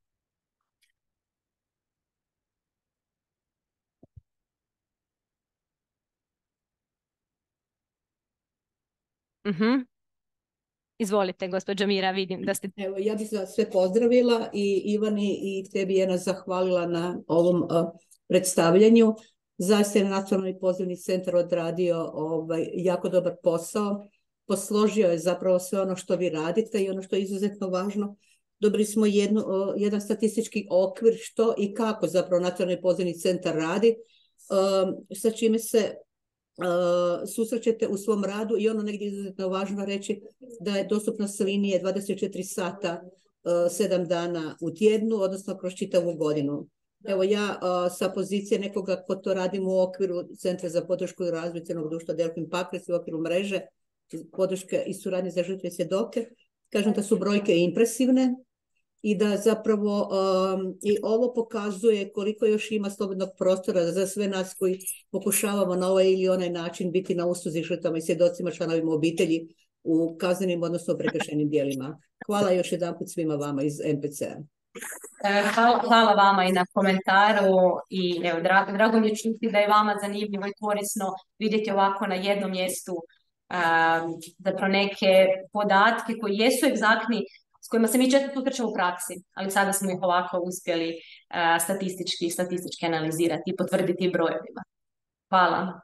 Uh-huh. Izvolite, gospođo Mira, vidim da ste... Evo, ja bih vas sve pozdravila i Ivani i tebi Jena zahvalila na ovom uh, predstavljanju. Zaista je Nacionalni pozivni centar odradio ovaj, jako dobar posao. Posložio je zapravo sve ono što vi radite i ono što je izuzetno važno. Dobili smo jednu, uh, jedan statistički okvir što i kako zapravo Nacionalni pozivni centar radi, uh, sa čime se Uh, susrećete u svom radu i ono negdje izuzetno važno reći da je dostupnost linije dvadeset četiri sata, uh, sedam dana u tjednu, odnosno kroz čitavu godinu. Evo ja uh, sa pozicije nekoga ko to radim u okviru Centra za podršku i razvoj civilnog društva Delfin Pakrac u okviru mreže podrške i suradnje za žrtve i svjedoke, kažem da su brojke impresivne i da zapravo um, i ovo pokazuje koliko još ima slobodnog prostora za sve nas koji pokušavamo na ovaj ili onaj način biti na usluzi žrtvama i svjedocima, članovima obitelji u kaznenim, odnosno prekršajnim djelima. Hvala još jedanput svima vama iz en pe ce a. E, Hvala, hvala vama i na komentaru i evo, drago, drago mi je čuti da je vama zanimljivo i korisno vidjeti ovako na jednom mjestu um, zapravo neke podatke koji jesu egzaktni, s kojima se mi često susrećemo u praksi, ali sada smo ih ovako uspjeli uh, statistički, statistički analizirati i potvrditi brojevima. Hvala.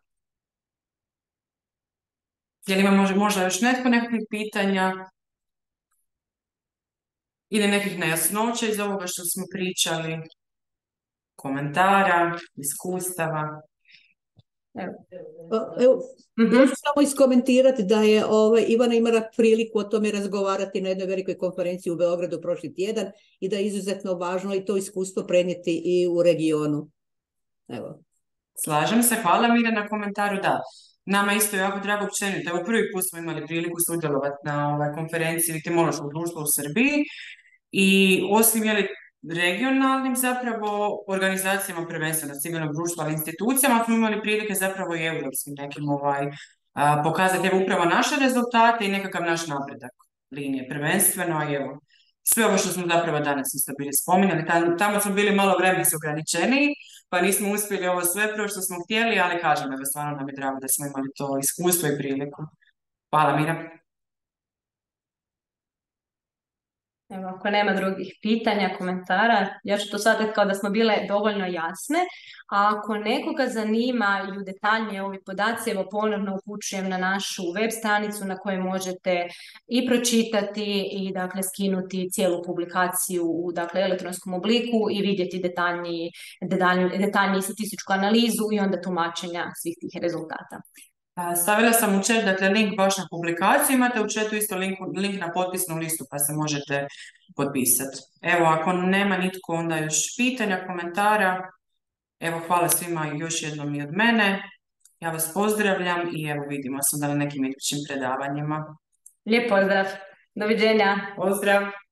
Je li ima možda, možda još netko nekakvih pitanja ili nekih nejasnoća iz ovoga što smo pričali, komentara, iskustava? Evo. Evo, Mhm. ja ću samo iskomentirati da je ovaj, Ivana imala priliku o tome razgovarati na jednoj velikoj konferenciji u Beogradu prošli tjedan i da je izuzetno važno i to iskustvo prenijeti i u regionu. Evo. Slažem se, hvala Mira na komentaru, da. Nama isto jako drago općenito. Evo prvi put smo imali priliku sudjelovati na ovoj konferenciji Viktimološkog društva u Srbiji i osim je li regionalnim zapravo organizacijama, prvenstveno civilnog društva, ali institucijama smo imali prilike zapravo i europskim nekim ovaj, a, pokazati evo upravo naše rezultate i nekakav naš napredak linije prvenstveno, a evo sve ovo što smo zapravo danas isto bili spominjali, tamo, tamo smo bili malo vremenski ograničeniji, pa nismo uspjeli ovo sve prvo što smo htjeli, ali kažem, evo stvarno nam je drago da smo imali to iskustvo i priliku. Hvala Mira. Evo, ako nema drugih pitanja, komentara, ja ću to shvatiti kao da smo bile dovoljno jasne, a ako nekoga zanimaju detaljnije ovi podaci, evo ponovno upućujem na našu web stranicu na kojoj možete i pročitati i dakle skinuti cijelu publikaciju u dakle elektronskom obliku i vidjeti detaljniji, detaljniju, detaljniju statističku analizu i onda tumačenja svih tih rezultata. Stavila sam u chat, dakle, link baš na publikaciju, imate u chatu isto link, link na potpisnu listu pa se možete potpisati. Evo, ako nema nitko onda još pitanja, komentara, evo, hvala svima još jednom i od mene. Ja vas pozdravljam i evo vidimo se na nekim idućim predavanjima. Lijep pozdrav, doviđenja. Pozdrav!